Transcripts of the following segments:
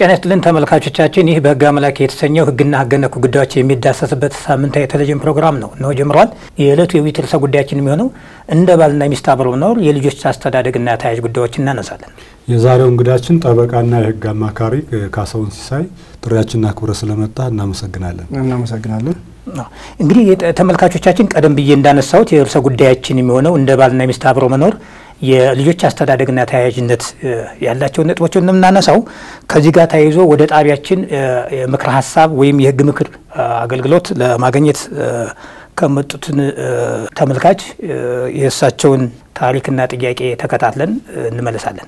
ጤና ይስጥልን ተመልካቾቻችን ይህ በህግ አምላክ የተሰኘው ህግና ህግ ነክ ጉዳዮች የሚዳሰስበት ሳምንታዊ ቴሌቪዥን ፕሮግራም ነው ጀምሯል። የዕለቱ የውይይት ርዕሰ ጉዳያችን የሚሆነው እንደ ባልና ሚስት አብረው መኖር የልጆች አስተዳደግና ተያያዥ ጉዳዮችን እናነሳለን። የዛሬው እንግዳችን ጠበቃና የህግ አማካሪ ካሳሁን ሲሳይ ጥሪያችንና ክብረ ስለመጣ እናመሰግናለን። እንግዲህ ተመልካቾቻችን ቀደም ብዬ እንዳነሳሁት የርዕሰ ጉዳያችን የሚሆነው እንደ ባልና ሚስት አብረው መኖር የልጆች አስተዳደግና ተያያዥነት ያላቸው ነጥቦችን እናነሳው። ከዚህ ጋር ተያይዞ ወደ ጣቢያችን ምክር ሐሳብ ወይም የህግ ምክር አገልግሎት ለማግኘት ከመጡት ተመልካች የእሳቸውን ታሪክና ጥያቄ ተከታትለን እንመለሳለን።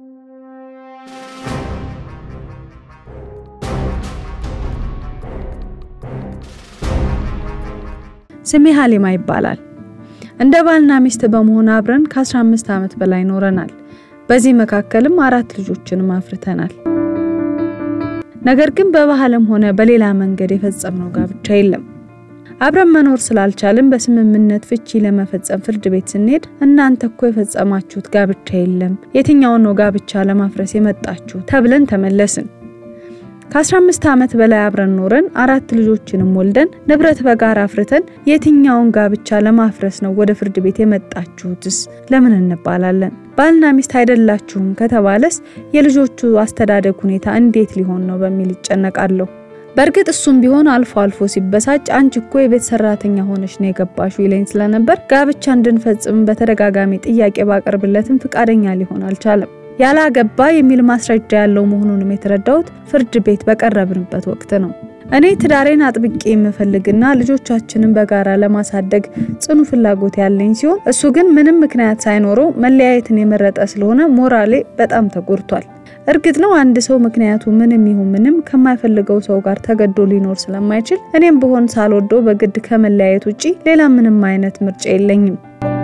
ስሜ ሀሊማ ይባላል። እንደ ባልና ሚስት በመሆን አብረን ከ15 ዓመት በላይ ኖረናል። በዚህ መካከልም 4 ልጆችን አፍርተናል። ነገር ግን በባህልም ሆነ በሌላ መንገድ የፈጸምነው ጋብቻ የለም። አብረን መኖር ስላልቻልን በስምምነት ፍቺ ለመፈጸም ፍርድ ቤት ስንሄድ እናንተ እኮ የፈጸማችሁት ጋብቻ የለም፣ የትኛው ነው ጋብቻ ለማፍረስ የመጣችሁ ተብለን ተመለስን። ከ15 ዓመት በላይ አብረን ኖረን 4 ልጆችንም ወልደን ንብረት በጋራ አፍርተን የትኛውን ጋብቻ ለማፍረስ ነው ወደ ፍርድ ቤት የመጣችሁትስ ለምን እንባላለን? ባልና ሚስት አይደላችሁም ከተባለስ የልጆቹ አስተዳደግ ሁኔታ እንዴት ሊሆን ነው በሚል ይጨነቃለሁ። በርግጥ እሱም ቢሆን አልፎ አልፎ ሲበሳጭ አንቺ እኮ የቤት ሰራተኛ ሆነሽ ነው የገባሽው ይለኝ ስለነበር ጋብቻ እንድንፈጽም በተደጋጋሚ ጥያቄ ባቀርብለትም ፍቃደኛ ሊሆን አልቻለም። ያላገባ የሚል ማስረጃ ያለው መሆኑንም የተረዳሁት ፍርድ ቤት በቀረብንበት ወቅት ነው። እኔ ትዳሬን አጥብቄ የምፈልግና ልጆቻችንን በጋራ ለማሳደግ ጽኑ ፍላጎት ያለኝ ሲሆን እሱ ግን ምንም ምክንያት ሳይኖረው መለያየትን የመረጠ ስለሆነ ሞራሌ በጣም ተጎድቷል። እርግጥ ነው አንድ ሰው ምክንያቱ ምንም ይሁን ምንም ከማይፈልገው ሰው ጋር ተገዶ ሊኖር ስለማይችል እኔም በሆን ሳልወደው በግድ ከመለያየት ውጪ ሌላ ምንም አይነት ምርጫ የለኝም።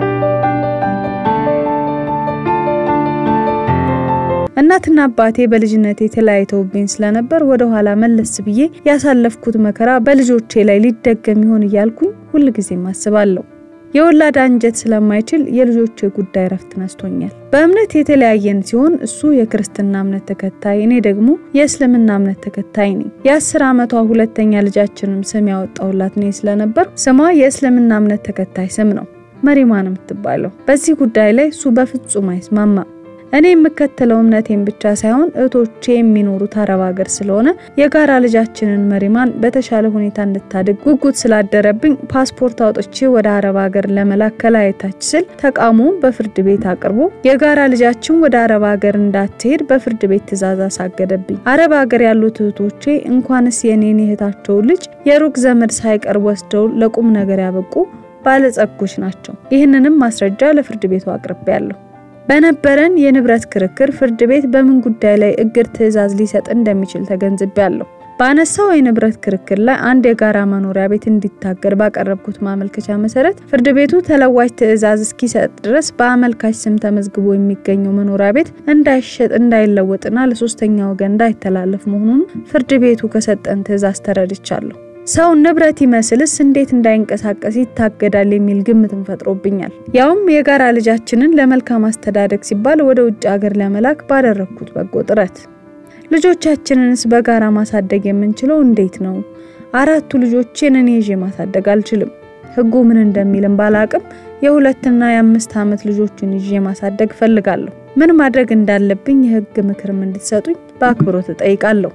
እናትና አባቴ በልጅነቴ ተለያይተውብኝ ስለነበር ወደ ኋላ መለስ ብዬ ያሳለፍኩት መከራ በልጆቼ ላይ ሊደገም ይሆን ይያልኩኝ ሁሉ ጊዜ ማስባለሁ። የወላድ አንጀት ስለማይችል የልጆቼ ጉዳይ ረፍት ነስቶኛል። በእምነት የተለያየን ሲሆን እሱ የክርስትና እምነት ተከታይ እኔ ደግሞ የእስልምና እምነት ተከታይ ነኝ። የ10 ዓመቷ ሁለተኛ ልጃችንም ስም ያወጣውላት ነኝ ስለነበር ስሟ የእስልምና እምነት ተከታይ ስም ነው፣ መሪማን የምትባለው። በዚህ ጉዳይ ላይ እሱ በፍጹም አይስማማም። እኔ የምከተለው እምነቴን ብቻ ሳይሆን እህቶቼ የሚኖሩት አረብ ሀገር ስለሆነ የጋራ ልጃችንን መሪማን በተሻለ ሁኔታ እንድታድግ ጉጉት ስላደረብኝ ፓስፖርት አውጥቼ ወደ አረብ ሀገር ለመላክ ከላይታች ስል ተቃውሞውን በፍርድ ቤት አቅርቦ የጋራ ልጃችን ወደ አረብ ሀገር እንዳትሄድ በፍርድ ቤት ትዕዛዝ አሳገደብኝ። አረብ ሀገር ያሉት እህቶቼ እንኳንስ የኔን እህታቸው ልጅ የሩቅ ዘመድ ሳይቀር ወስደው ለቁም ነገር ያበቁ ባለጸጎች ናቸው። ይህንንም ማስረጃ ለፍርድ ቤቱ አቅርቤያለሁ። በነበረን የንብረት ክርክር ፍርድ ቤት በምን ጉዳይ ላይ እግድ ትዕዛዝ ሊሰጥ እንደሚችል ተገንዝቤያለሁ። ባነሳው የንብረት ክርክር ላይ አንድ የጋራ መኖሪያ ቤት እንዲታገድ ባቀረብኩት ማመልከቻ መሰረት ፍርድ ቤቱ ተለዋጭ ትዕዛዝ እስኪሰጥ ድረስ በአመልካች ስም ተመዝግቦ የሚገኘው መኖሪያ ቤት እንዳይሸጥ እንዳይለወጥና ለሶስተኛ ወገን እንዳይተላለፍ መሆኑን ፍርድ ቤቱ ከሰጠን ትዕዛዝ ተረድቻለሁ። ሰው ንብረት ይመስልስ እንዴት እንዳይንቀሳቀስ ይታገዳል የሚል ግምትን ፈጥሮብኛል። ያውም የጋራ ልጃችንን ለመልካም አስተዳደግ ሲባል ወደ ውጭ ሀገር ለመላክ ባደረኩት በጎ ጥረት። ልጆቻችንንስ በጋራ ማሳደግ የምንችለው እንዴት ነው? 4 ልጆችን እኔ ይዤ ማሳደግ አልችልም። ህጉ ምን እንደሚልም ባላቅም የ2 እና የ5 ዓመት ልጆችን ይዤ ማሳደግ ፈልጋለሁ። ምን ማድረግ እንዳለብኝ የህግ ምክርም እንድትሰጡኝ በአክብሮት እጠይቃለሁ።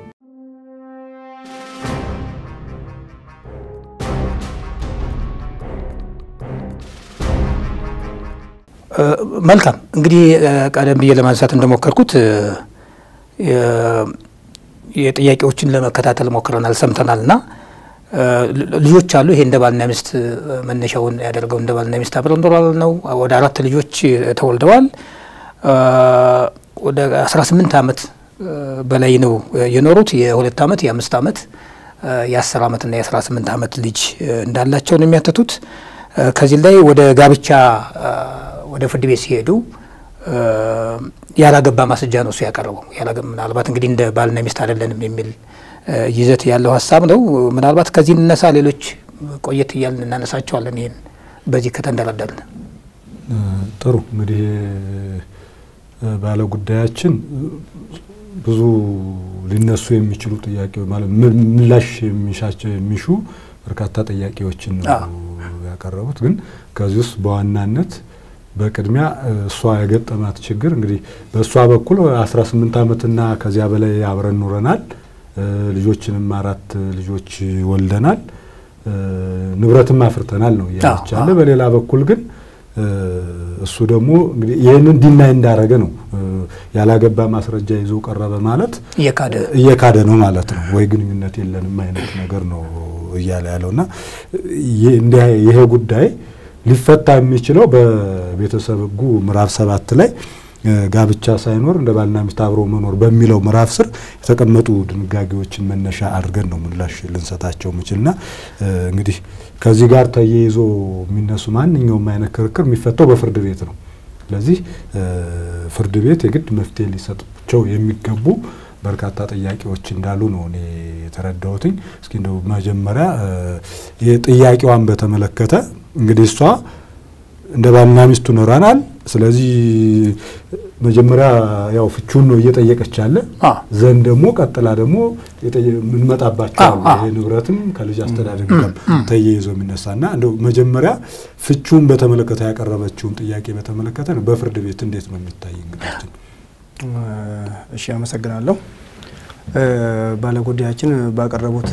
መልካም እንግዲህ ቀደም ብዬ ለማንሳት እንደሞከርኩት የጥያቄዎችን ለመከታተል ሞክረናል ሰምተናልና ልጆች አሉ። ይሄ እንደ ባልና ሚስት መነሻውን ያደርገው እንደ ባልና ሚስት አብረው ኖረዋል ነው። ወደ 4 ልጆች ተወልደዋል። ወደ 18 ዓመት በላይ ነው የኖሩት። የ2 ዓመት የ5 ዓመት የ10 ዓመት እና የ18 ዓመት ልጅ እንዳላቸው ነው የሚያተቱት። ከዚህ ላይ ወደ ጋብቻ ወደ ፍርድ ቤት ሲሄዱ ያላገባ ማስረጃ ነው እሱ ያቀረበው። ምናልባት እንግዲህ እንደ ባልና ሚስት አይደለንም የሚል ይዘት ያለው ሐሳብ ነው። ምናልባት ከዚህ እንነሳ ሌሎች ቆየት ይያልን እናነሳቸዋለን ይሄን በዚህ ከተንደረደርን። ጥሩ እንግዲህ ባለ ጉዳያችን ብዙ ሊነሱ የሚችሉ ጥያቄዎች ማለት ምላሽ የሚሹ በርካታ ጥያቄዎችን ያቀረቡት። ግን ከዚህ ውስጥ በዋናነት በቅድሚያ እሷ ያገጠማት ችግር እንግዲህ በእሷ በኩል 18 ዓመትና ከዚያ በላይ አብረን ኖረናል። ልጆችንም 4 ልጆች ወልደናል፣ ንብረትም አፍርተናል ነው ያቻለ። በሌላ በኩል ግን እሱ ደግሞ እንግዲህ ይሄንን ዲናይ እንዳረገ ነው ያላገባ ማስረጃ ይዞ ቀረበ ማለት እየካደ ነው ማለት ነው። ወይ ግንኙነት የለንም አይነት ነገር ነው እያለ ያለውና ይሄ ጉዳይ ሊፈታ የሚችለው በቤተሰብ ሕጉ ምዕራፍ 7 ላይ ጋብቻ ሳይኖር እንደ ባልና ሚስት አብሮ መኖር በሚለው ምዕራፍ ስር የተቀመጡ ድንጋጌዎችን መነሻ አድርገን ነው ምላሽ ልንሰጣቸው ምንችልና እንግዲህ ከዚህ ጋር ተያይዞ የሚነሱ ማንኛውም አይነት ክርክር የሚፈታው በፍርድ ቤት ነው። ስለዚህ ፍርድ ቤት የግድ መፍትሄ ሊሰጣቸው የሚገቡ በርካታ ጥያቄዎች እንዳሉ ነው እኔ የተረዳሁትኝ። እስኪ እንደው መጀመሪያ የጥያቄዋን በተመለከተ እንግዲህ እሷ እንደ ባልና ሚስት ኖረናል፣ ስለዚህ መጀመሪያ ያው ፍቹን ነው እየጠየቀች ያለ ዘንድ ደግሞ ቀጥላ ደግሞ ምን መጣባቸው ይሄ ንብረትም ከልጅ አስተዳደግ ጋር ተያይዞ የሚነሳና እንደው መጀመሪያ ፍቹን በተመለከተ ያቀረበችውን ጥያቄ በተመለከተ ነው በፍርድ ቤት እንዴት ነው የሚታይ እንግዲህ? እሺ አመሰግናለሁ። ባለጉዳያችን ባቀረቡት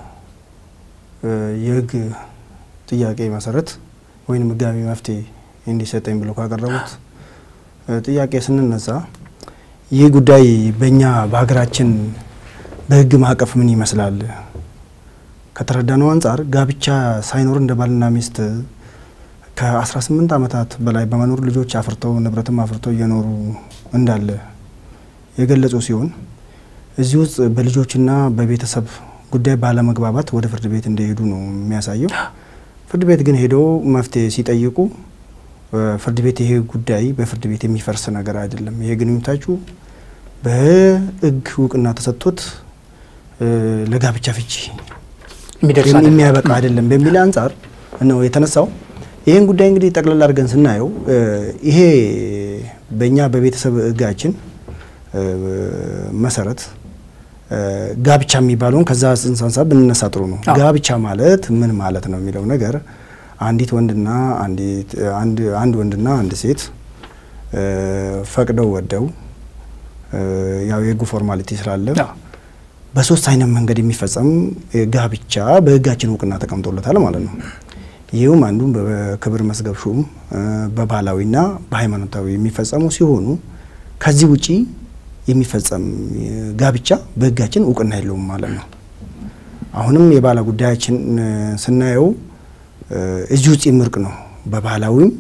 የህግ ጥያቄ መሰረት ወይንም ህጋዊ መፍትሄ እንዲሰጠኝ ብለው ካቀረቡት ጥያቄ ስንነሳ ይህ ጉዳይ በእኛ በሀገራችን በህግ ማዕቀፍ ምን ይመስላል ከተረዳነው አንጻር ጋብቻ ሳይኖር እንደ ባልና ሚስት ከ18 ዓመታት በላይ በመኖር ልጆች አፍርተው ንብረትም አፍርተው እየኖሩ እንዳለ የገለጹ ሲሆን እዚህ ውስጥ በልጆችና በቤተሰብ ጉዳይ ባለመግባባት ወደ ፍርድ ቤት እንደሄዱ ነው የሚያሳየው። ፍርድ ቤት ግን ሄደው መፍትሄ ሲጠይቁ ፍርድ ቤት ይሄ ጉዳይ በፍርድ ቤት የሚፈርስ ነገር አይደለም፣ ይሄ ግንኙነታችሁ በህግ እውቅና ተሰጥቶት ለጋብቻ ፍቺ የሚያበቃ አይደለም በሚል አንጻር ነው የተነሳው። ይሄን ጉዳይ እንግዲህ ጠቅላላ አድርገን ስናየው ይሄ በእኛ በቤተሰብ ህጋችን መሰረት ጋብቻ የሚባለውን ከዛ ጽንሰ ብንነሳ ጥሩ ነው። ጋብቻ ማለት ምን ማለት ነው የሚለው ነገር አንዲት ወንድና አንድ ወንድና አንድ ሴት ፈቅደው ወደው ያው የህጉ ፎርማሊቲ ስላለ በሶስት አይነት መንገድ የሚፈጸም ጋብቻ በህጋችን እውቅና ተቀምጦለታል ማለት ነው። ይሄውም አንዱ በክብር መዝገብ ሹም በባህላዊና በሃይማኖታዊ የሚፈጸሙ ሲሆኑ ከዚህ ውጪ የሚፈጸም ጋብቻ በህጋችን እውቅና የለውም ማለት ነው። አሁንም የባለ ጉዳያችን ስናየው እዚህ ውጪ ምርቅ ነው። በባህላዊም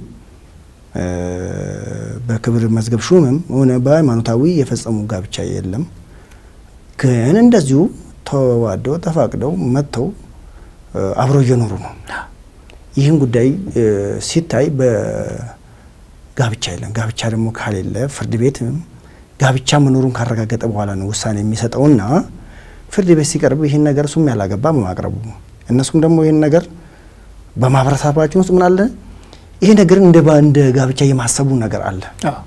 በክብር መዝገብ ሹምም ሆነ በሃይማኖታዊ የፈጸሙ ጋብቻ የለም። ግን እንደዚሁ ተዋደው ተፋቅደው መተው አብረው እየኖሩ ነው። ይህን ጉዳይ ሲታይ በጋብቻ የለም። ጋብቻ ደግሞ ካሌለ ፍርድ ቤት ጋብቻ መኖሩን ካረጋገጠ በኋላ ነው ውሳኔ የሚሰጠውና ፍርድ ቤት ሲቀርብ ይሄን ነገር እሱም ያላገባ በማቅረቡ እነሱም ደግሞ ይሄን ነገር በማህበረሰባችን ውስጥ ምን አለ ይሄ ነገር እንደ ጋብቻ የማሰቡ ነገር አለ።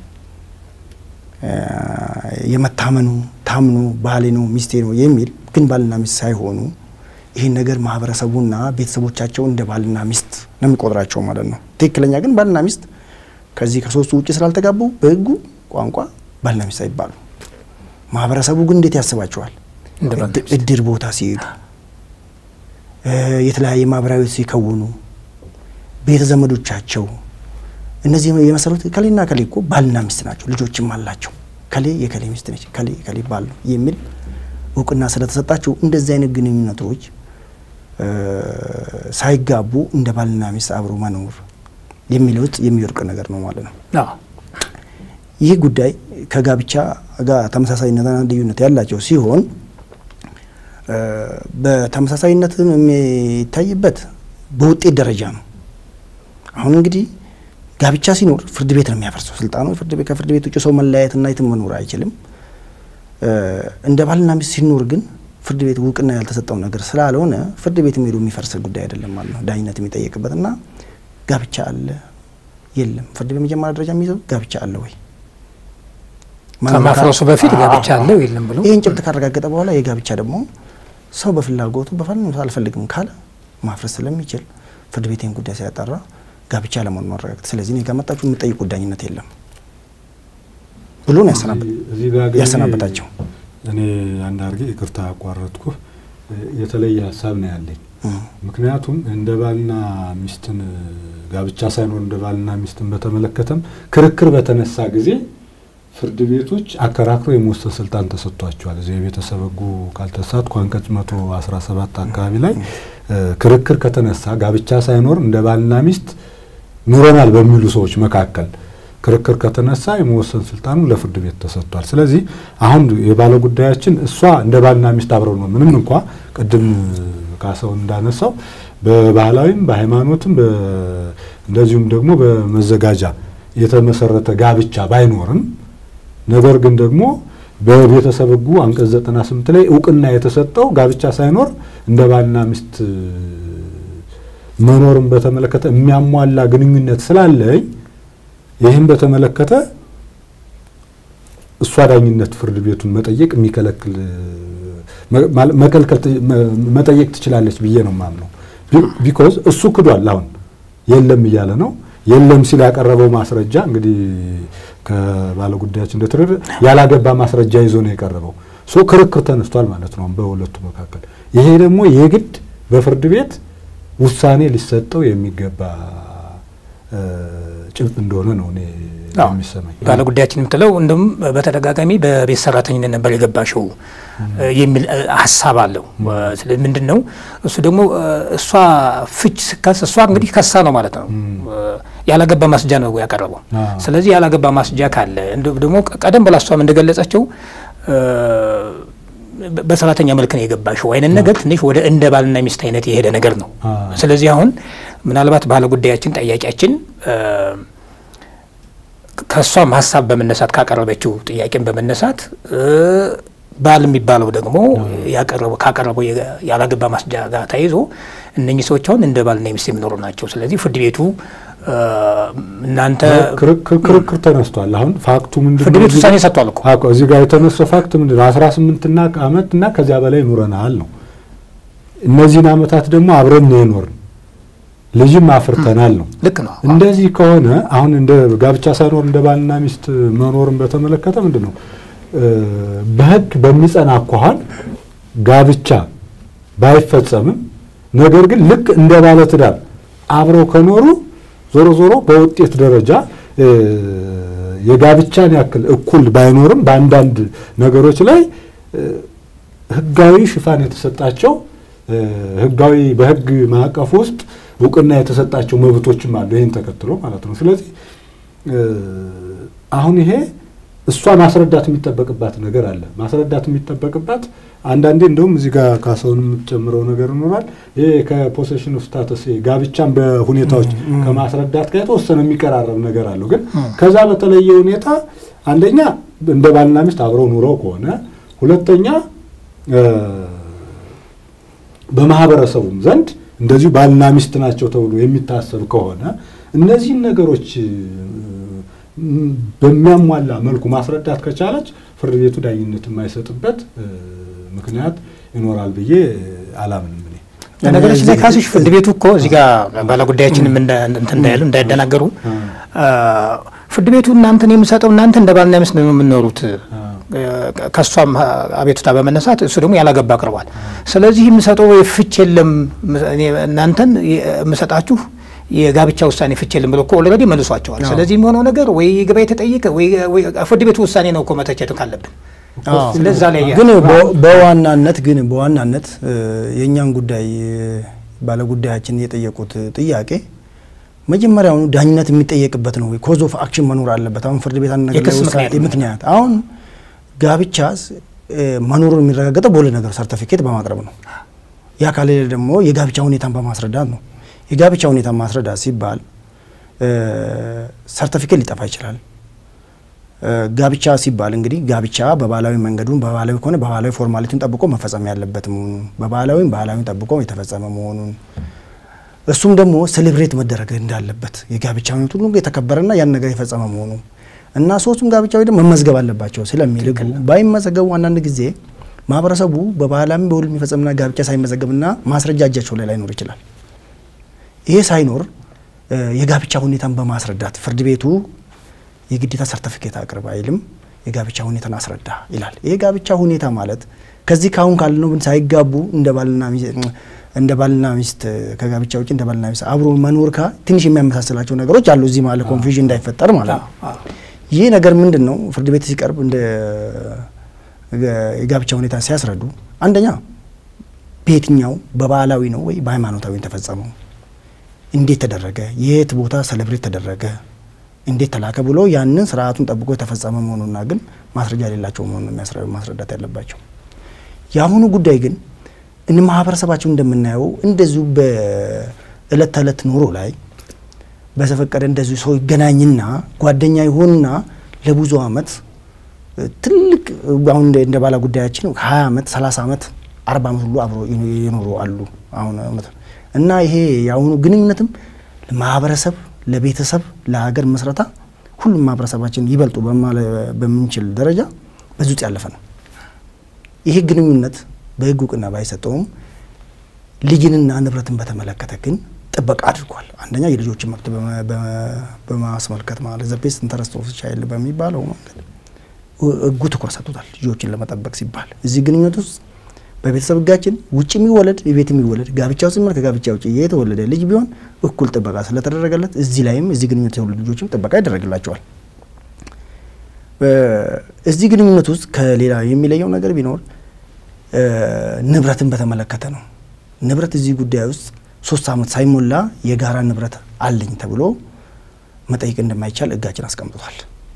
የመታመኑ ታምኑ ባሌ ነው ሚስቴ ነው የሚል ግን ባልና ሚስት ሳይሆኑ ይሄን ነገር ማህበረሰቡና ቤተሰቦቻቸው እንደ ባልና ሚስት ነው የሚቆጥራቸው ማለት ነው። ትክክለኛ ግን ባልና ሚስት ከዚህ ከሶስቱ ውጪ ስላልተጋቡ በህጉ ቋንቋ ባልና ሚስት አይባሉ። ማህበረሰቡ ግን እንዴት ያስባቸዋል? እድር ቦታ ሲሄዱ የተለያየ ማህበራዊ ሲከውኑ ቤተ ዘመዶቻቸው እነዚህ የመሰሉት ከሌና ከሌ እኮ ባልና ሚስት ናቸው፣ ልጆችም አላቸው፣ ከሌ የከሌ ሚስት ነች፣ ከሌ ባል የሚል እውቅና ስለተሰጣቸው እንደዚህ አይነት ግንኙነቶች ሳይጋቡ እንደ ባልና ሚስት አብሮ መኖር የሚሉት የሚወርቅ ነገር ነው ማለት ነው። ይህ ጉዳይ ከጋብቻ ጋር ተመሳሳይነትና ልዩነት ያላቸው ሲሆን በተመሳሳይነት የሚታይበት በውጤት ደረጃ ነው። አሁን እንግዲህ ጋብቻ ሲኖር ፍርድ ቤት ነው የሚያፈርሰው ስልጣኑ። ፍርድ ቤት ከፍርድ ቤት ውጭ ሰው መለያየትና የትም መኖር አይችልም። እንደ ባልና ሚስት ሲኖር ግን ፍርድ ቤት እውቅና ያልተሰጠው ነገር ስላልሆነ ፍርድ ቤት ሄዶ የሚፈርስ ጉዳይ አይደለም ማለት ነው። ዳኝነት የሚጠየቅበትና ጋብቻ አለ የለም ፍርድ ቤት መጀመሪያ ደረጃ የሚይዘው ጋብቻ አለ ወይ ከማፍረሱ በፊት ጋብቻ አለው የለም ብሎ ይሄን ጭብጥ ካረጋገጠ በኋላ የጋብቻ ደግሞ ሰው በፍላጎቱ አልፈልግም ካለ ማፍረስ ስለሚችል ፍርድ ቤቴን ጉዳይ ሲያጣራ ጋብቻ ለመሆኑ ማረጋገጥ ስለዚህ ነው ከመጣችሁ የምትጠይቁ ዳኝነት የለም ብሎ ነው ያሰናበታቸው። እኔ አንድ አርጌ ይቅርታ አቋረጥኩ የተለየ ሐሳብ ነው ያለኝ። ምክንያቱም እንደ ባልና ሚስትን ጋብቻ ሳይኖር እንደ ባልና ሚስትን በተመለከተም ክርክር በተነሳ ጊዜ ፍርድ ቤቶች አከራክሮ የመወሰን ስልጣን ተሰጥቷቸዋል። እዚህ የቤተሰብ ሕጉ ካልተሳትኩ አንቀጽ 117 አካባቢ ላይ ክርክር ከተነሳ ጋብቻ ሳይኖር እንደ ባልና ሚስት ኑረናል በሚሉ ሰዎች መካከል ክርክር ከተነሳ የመወሰን ስልጣኑ ለፍርድ ቤት ተሰጥቷል። ስለዚህ አሁን የባለ ጉዳያችን እሷ እንደ ባልና ሚስት አብረው ነው ምንም እንኳን ቅድም ካሰው እንዳነሳው በባህላዊም በሃይማኖትም እንደዚሁም ደግሞ በመዘጋጃ የተመሰረተ ጋብቻ ባይኖርም ነገር ግን ደግሞ በቤተሰብ ሕጉ አንቀጽ 98 ላይ ዕውቅና የተሰጠው ጋብቻ ሳይኖር እንደ ባልና ሚስት መኖርን በተመለከተ የሚያሟላ ግንኙነት ስላለኝ ይሄን በተመለከተ እሷ ዳኝነት ፍርድ ቤቱን መጠየቅ የሚከለክል መጠየቅ ትችላለች ብዬ ነው ማምነው። ቢኮዝ እሱ ክዷል አሁን የለም እያለ ነው። የለም ሲል ያቀረበው ማስረጃ እንግዲህ ከባለ ጉዳያችን እንደተረደ ያላገባ ማስረጃ ይዞ ነው የቀረበው። ሶ ክርክር ተነስቷል ማለት ነው በሁለቱ መካከል። ይሄ ደግሞ የግድ በፍርድ ቤት ውሳኔ ሊሰጠው የሚገባ ጭብጥ እንደሆነ ነው እኔ የሚሰማኝ። ባለ ጉዳያችን የምትለው እንደም በተደጋጋሚ በቤት ሰራተኝነት ነበር የገባሽው የሚል ሐሳብ አለው። ስለዚህ ምንድነው እሱ ደግሞ እሷ ፍች ስካስ እሷ እንግዲህ ከሳ ነው ማለት ነው ያላገባ ማስጃ ነው ያቀረበው። ስለዚህ ያላገባ ማስጃ ካለ ደግሞ ቀደም ብላ እሷም እንደገለጸችው በሰራተኛ መልክ ነው የገባሽው አይነት ነገር ትንሽ ወደ እንደ ባልና ሚስት አይነት የሄደ ነገር ነው። ስለዚህ አሁን ምናልባት ባለ ጉዳያችን ጠያቂያችን ከሷም ሐሳብ በመነሳት ካቀረበችው ጥያቄን በመነሳት ባል የሚባለው ደግሞ ካቀረበው ያላገባ ማስጃ ጋር ተይዞ እነኚህ ሰዎች አሁን እንደ ባልና ሚስት የሚኖሩ ናቸው። ስለዚህ ፍርድ ቤቱ እናንተ ክርክር ተነስቷል። አሁን ፋክቱ ምንድነው? ፍርድ ቤቱ ውሳኔ ሰጥቷል እኮ እዚህ ጋር የተነሳው ፋክት ምንድነው? 18 ዓመትና ከዚያ በላይ ኑረናል ነው። እነዚህን ዓመታት ደግሞ አብረን ነው የኖርን ልጅም አፍርተናል ነው። ልክ ነው። እንደዚህ ከሆነ አሁን እንደ ጋብቻ ሳይኖር እንደ ባልና ሚስት መኖርን በተመለከተ ምንድነው በህግ በሚጸና አኳኋን ጋብቻ ባይፈጸምም ነገር ግን ልክ እንደ ባለ ትዳር አብረው ከኖሩ ዞሮ ዞሮ በውጤት ደረጃ የጋብቻን ያክል እኩል ባይኖርም በአንዳንድ ነገሮች ላይ ህጋዊ ሽፋን የተሰጣቸው ህጋዊ በህግ ማዕቀፍ ውስጥ ዕውቅና የተሰጣቸው መብቶችም አሉ ይሄን ተከትሎ ማለት ነው። ስለዚህ አሁን ይሄ እሷ ማስረዳት የሚጠበቅባት ነገር አለ። ማስረዳት የሚጠበቅባት አንዳንዴ እንደውም እዚህ ጋር ካሰውን የምትጨምረው ነገር ይኖራል። ይሄ ከፖሴሽን ኦፍ ስታተስ ጋብቻን በሁኔታዎች ከማስረዳት ጋር የተወሰነ የሚቀራረብ ነገር አለው። ግን ከዛ በተለየ ሁኔታ አንደኛ እንደ ባልና ሚስት አብረው ኑረው ከሆነ ሁለተኛ በማህበረሰቡም ዘንድ እንደዚሁ ባልና ሚስት ናቸው ተብሎ የሚታሰብ ከሆነ እነዚህ ነገሮች በሚያሟላ መልኩ ማስረዳት ከቻለች ፍርድ ቤቱ ዳኝነት የማይሰጥበት ምክንያት ይኖራል ብዬ አላምንም። ለነገራችን ላይ ካስሽ ፍርድ ቤቱ እኮ እዚህ ጋር ባለ ጉዳያችንም እንዳይሉ እንዳይደናገሩ ፍርድ ቤቱ እናንተን የሚሰጠው እናንተ እንደ ባልና ሚስት ነው የምትኖሩት ከሷም አቤቱታ በመነሳት እሱ ደግሞ ያላገባ አቅርቧል። ስለዚህ የምሰጠው ፍች የለም እናንተን የምሰጣችሁ የጋብቻ ውሳኔ ፍች የለም ብሎ እኮ ኦልሬዲ መልሷቸዋል። ስለዚህ የሚሆነው ነገር ወይ ገበያ ተጠይቀ ወይ ፍርድ ቤቱ ውሳኔ ነው እኮ መተቸት ካለብን። ስለዚህ ላይ ግን በዋናነት የኛን ጉዳይ ባለ ጉዳያችን የጠየቁት ጥያቄ መጀመሪያውኑ ዳኝነት የሚጠየቅበት ነው ወይ ኮዝ ኦፍ አክሽን መኖር አለበት። አሁን ፍርድ ቤት አንነገር ምክንያት አሁን ጋብቻ መኖሩን የሚረጋገጠው በሁለት ነገር ሰርቲፊኬት በማቅረብ ነው። ያ ካለ ደግሞ የጋብቻ ሁኔታን በማስረዳት ነው። የጋብቻ ሁኔታን ማስረዳት ሲባል ሰርቲፊኬት ሊጠፋ ይችላል። ጋብቻ ሲባል እንግዲህ ጋብቻ በባህላዊ መንገዱን በባህላዊ ከሆነ በባህላዊ ፎርማሊቲውን ጠብቆ መፈጸም ያለበት መሆኑን ባህላዊውን ጠብቆ የተፈጸመ መሆኑን እሱም ደግሞ ሴሌብሬት መደረግ እንዳለበት የጋብቻ ሁኔታ ሁሉ የተከበረና ያን ነገር የፈጸመ መሆኑ እና ሶስቱም ጋብቻዎች ደግሞ መመዝገብ አለባቸው ስለሚል ባይመዘገቡ አንዳንድ ጊዜ ማህበረሰቡ በባህላም በሁሉ የሚፈጸምና ጋብቻ ሳይመዘገብና ማስረጃ እጃቸው ላይ ላይኖር ይችላል። ይሄ ሳይኖር የጋብቻ ሁኔታን በማስረዳት ፍርድ ቤቱ የግዴታ ሰርቲፊኬት አቅርብ አይልም፣ የጋብቻ ሁኔታን አስረዳ ይላል። ይሄ ጋብቻ ሁኔታ ማለት ከዚህ ካሁን ካልነው ሳይጋቡ እንደ ባልና ሚስት ከጋብቻ ውጪ እንደ ባልና ሚስት አብሮ መኖር ትንሽ የሚያመሳስላቸው ነገሮች አሉ። እዚህ ማለት ኮንፊውዥን እንዳይፈጠር ማለት ነው። ይሄ ነገር ምንድነው? ፍርድ ቤት ሲቀርብ እንደ የጋብቻ ሁኔታ ሲያስረዱ አንደኛ በየትኛው በባህላዊ ነው ወይ በሃይማኖታዊ ተፈጸመው፣ እንዴት ተደረገ፣ የት ቦታ ሰለብሬት ተደረገ፣ እንዴት ተላከ ብሎ ያንን ስርዓቱን ጠብቆ የተፈጸመ መሆኑና ግን ማስረጃ የሌላቸው መሆኑን ማስረዳት ያለባቸው። ያሁኑ ጉዳይ ግን እነ ማህበረሰባችን እንደምናየው እንደዚሁ በእለት ተዕለት ኑሮ ላይ በተፈቀደ እንደዚሁ ሰው ይገናኝና ጓደኛ ይሆንና ለብዙ አመት ትልቅ አሁን እንደ ባላ ጉዳያችን 20 አመት 30 አመት 40 አመት ሁሉ አብሮ ይኖሩ አሉ አሁን እና ይሄ ያሁኑ ግንኙነትም ለማህበረሰብ ለቤተሰብ ለሀገር መስረታ ሁሉም ማህበረሰባችን ይበልጡ በምንችል ደረጃ በዙጥ ያለፈ ነው። ይሄ ግንኙነት በህግ እውቅና ባይሰጠውም ልጅንና ንብረትን በተመለከተ ግን ጥበቃ አድርጓል። አንደኛ የልጆችን መብት በማስመልከት ማለት ዘቤስ ኢንተረስት ኦፍ ቻይልድ በሚባለው መንገድ ህጉ ትኩረት ሰጥቷል ልጆችን ለመጠበቅ ሲባል። እዚህ ግንኙነት ውስጥ በቤተሰብ ህጋችን ውጭ የሚወለድ የቤት የሚወለድ ጋብቻው ሲመር ከጋብቻ ውጭ የተወለደ ልጅ ቢሆን እኩል ጥበቃ ስለተደረገለት እዚህ ላይም እዚህ ግንኙነት ያሉ ልጆችም ጥበቃ ይደረግላቸዋል። እዚህ ግንኙነት ውስጥ ከሌላ የሚለየው ነገር ቢኖር ንብረትን በተመለከተ ነው። ንብረት እዚህ ጉዳይ ውስጥ 3 አመት ሳይሞላ የጋራ ንብረት አለኝ ተብሎ መጠየቅ እንደማይቻል ህጋችን አስቀምጧል።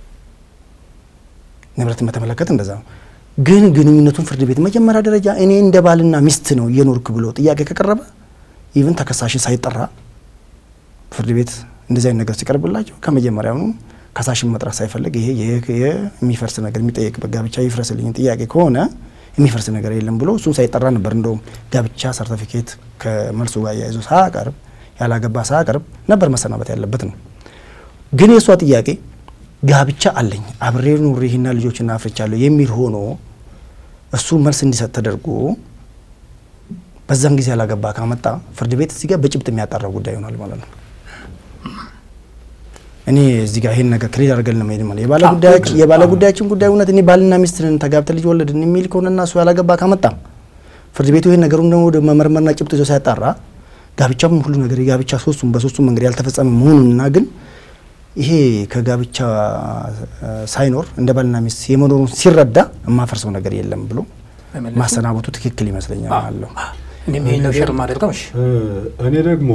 ንብረትን በተመለከተ እንደዛ ነው። ግን ግንኙነቱን ፍርድ ቤት መጀመሪያ ደረጃ እኔ እንደ ባልና ሚስት ነው የኖርኩ ብሎ ጥያቄ ከቀረበ ኢቭን ተከሳሽ ሳይጠራ ፍርድ ቤት እንደዚህ አይነት ነገር ሲቀርብላቸው ከመጀመሪያው ከሳሽን መጥራት ሳይፈልግ ይሄ የሚፈርስ ነገር የሚጠየቅ በጋብቻ ይፍረስልኝ ጥያቄ ከሆነ የሚፈርስ ነገር የለም ብሎ እሱን ሳይጠራ ነበር እንደውም ጋብቻ ሰርቲፊኬት ከመልሱ ጋር ያይዞ ሳቀርብ ያላገባ ሳቀርብ ነበር መሰናበት ያለበት ነው። ግን የሷ ጥያቄ ጋብቻ አለኝ አብሬ ኑሬና ልጆችና አፍርቻለሁ የሚል ሆኖ እሱ መልስ እንዲሰጥ ተደርጎ በዛን ጊዜ ያላገባ ካመጣ ፍርድ ቤት እዚህ ጋር በጭብጥ የሚያጣራ ጉዳይ ይሆናል ማለት ነው። እኔ እዚህ ጋር ይሄን ነገር ክሊር አድርገን ነው ማለት የባለ ጉዳያችን ጉዳይ እውነት እኔ ባልና ሚስትን ተጋብተን ልጅ ወለድን የሚል ከሆነና እሱ ያላገባ ካመጣ ፍርድ ቤቱ ይሄን ነገሩን ደግሞ ወደ መመርመርና ጭብጥ ይዞ ሲያጣራ ጋብቻም ሁሉ ነገር የጋብቻ በሶስቱም መንገድ ያልተፈጸመ መሆኑንና ግን ይሄ ከጋብቻ ሳይኖር እንደ ባልና ሚስት የመኖሩን ሲረዳ የማፈርሰው ነገር የለም ብሎ ማሰናበቱ ትክክል ይመስለኛል አለው። እኔ ምን ነው ሸር ማድረግም እኔ ደግሞ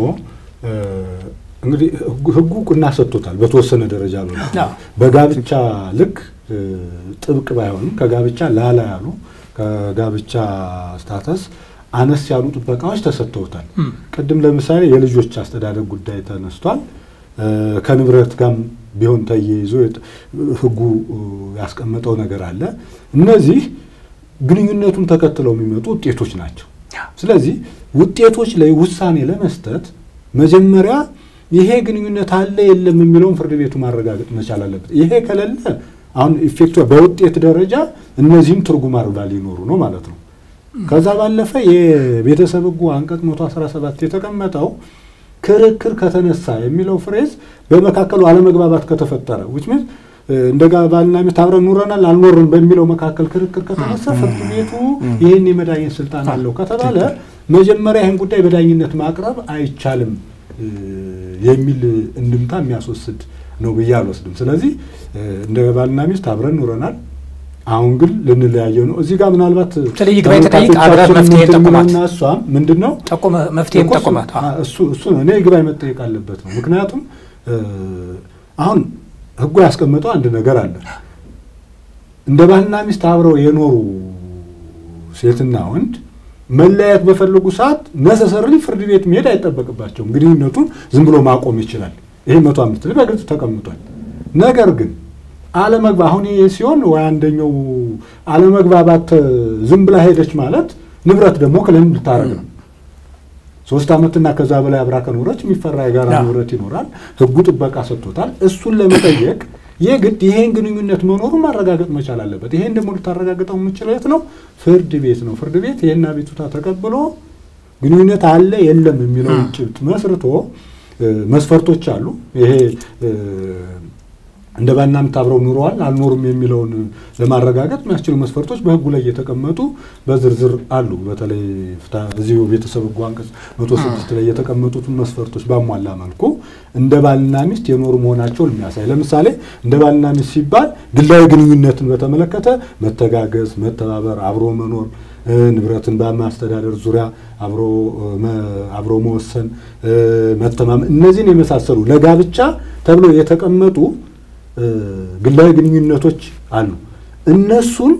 እንግዲህ ህጉ ቁና ሰጥቶታል በተወሰነ ደረጃ ነው። በጋብቻ ልክ ጥብቅ ባይሆንም ከጋብቻ ላላ ያሉ ከጋብቻ ስታተስ አነስ ያሉ ጥበቃዎች ተሰጥተውታል። ቅድም ለምሳሌ የልጆች አስተዳደግ ጉዳይ ተነስቷል። ከንብረት ጋር ቢሆን ተያይዞ ህጉ ያስቀመጠው ነገር አለ። እነዚህ ግንኙነቱን ተከትለው የሚመጡ ውጤቶች ናቸው። ስለዚህ ውጤቶች ላይ ውሳኔ ለመስጠት መጀመሪያ ይሄ ግንኙነት አለ የለም የሚለውን ፍርድ ቤቱ ማረጋገጥ መቻል አለበት። ይሄ ከሌለ አሁን ኢፌክቱ በውጤት ደረጃ እነዚህም ትርጉም አርባ ሊኖሩ ነው ማለት ነው። ከዛ ባለፈ የቤተሰብ ህጉ አንቀጽ 117 የተቀመጠው ክርክር ከተነሳ የሚለው ፍሬዝ በመካከሉ አለመግባባት ከተፈጠረ which means እንደጋባልና መታብረን ኑረናል አልኖርን በሚለው መካከል ክርክር ከተነሳ ፍርድ ቤቱ ይሄን የመዳኘት ስልጣን አለው ከተባለ መጀመሪያ ይሄን ጉዳይ በዳኝነት ማቅረብ አይቻልም የሚል እንድምታ የሚያስወስድ ነው በያልወስድም። ስለዚህ እንደጋባልና ሚስት አብረን ኑረናል አሁን ግን ልንለያየው ነው። እዚህ ጋር ምናልባት ስለዚህ ይግባይ ተጠይቅ አብረን መፍትሄ ተቆማት እሷ ምንድነው መፍትሄ ተቆማት እሱ ነው እኔ ይግባይ መጠየቅ አለበት ነው። ምክንያቱም አሁን ህጉ ያስቀመጠው አንድ ነገር አለ። እንደ ባልና ሚስት አብረው የኖሩ ሴትና ወንድ መለያየት በፈልጉ ሰዓት ነሰሰርሊ ፍርድ ቤት መሄድ አይጠበቅባቸውም። ግንኙነቱን ዝም ብሎ ማቆም ይችላል። ይሄ 105 ላይ በግልጽ ተቀምጧል። ነገር ግን አለመግባባት አሁን ይሄ ሲሆን ወይ አንደኛው አለመግባባት ዝም ብላ ሄደች ማለት ንብረት ደግሞ ክለም ልታረግ ነው። 3 አመትና ከዛ በላይ አብራ ከኖረች የሚፈራ የጋራ ንብረት ይኖራል። ህጉ ጥበቃ ሰጥቶታል። እሱን ለመጠየቅ የግድ ይሄን ግንኙነት መኖሩን ማረጋገጥ መቻል አለበት። ይሄን ደግሞ ልታረጋግጠው የምችለው የት ነው? ፍርድ ቤት ነው። ፍርድ ቤት ይሄን አቤቱታ ተቀብሎ ግንኙነት አለ የለም የሚለውን ጭብጥ መስርቶ መስፈርቶች አሉ። ይሄ እንደ ባልና ሚስት አብረው ኑረዋል አልኖሩም የሚለውን ለማረጋገጥ የሚያስችሉ መስፈርቶች በህጉ ላይ የተቀመጡ በዝርዝር አሉ። በተለይ እዚሁ ቤተሰብ ህጉ አንቀጽ 106 ላይ የተቀመጡትን መስፈርቶች ባሟላ መልኩ እንደ ባልና ሚስት የኖሩ መሆናቸውን የሚያሳይ ለምሳሌ እንደ ባልና ሚስት ሲባል ግላዊ ግንኙነትን በተመለከተ መተጋገዝ፣ መተባበር፣ አብሮ መኖር፣ ንብረትን በማስተዳደር ዙሪያ አብሮ መወሰን፣ መተማመን እነዚህን የመሳሰሉ ለጋብቻ ተብሎ የተቀመጡ ግላዊ ግንኙነቶች አሉ። እነሱን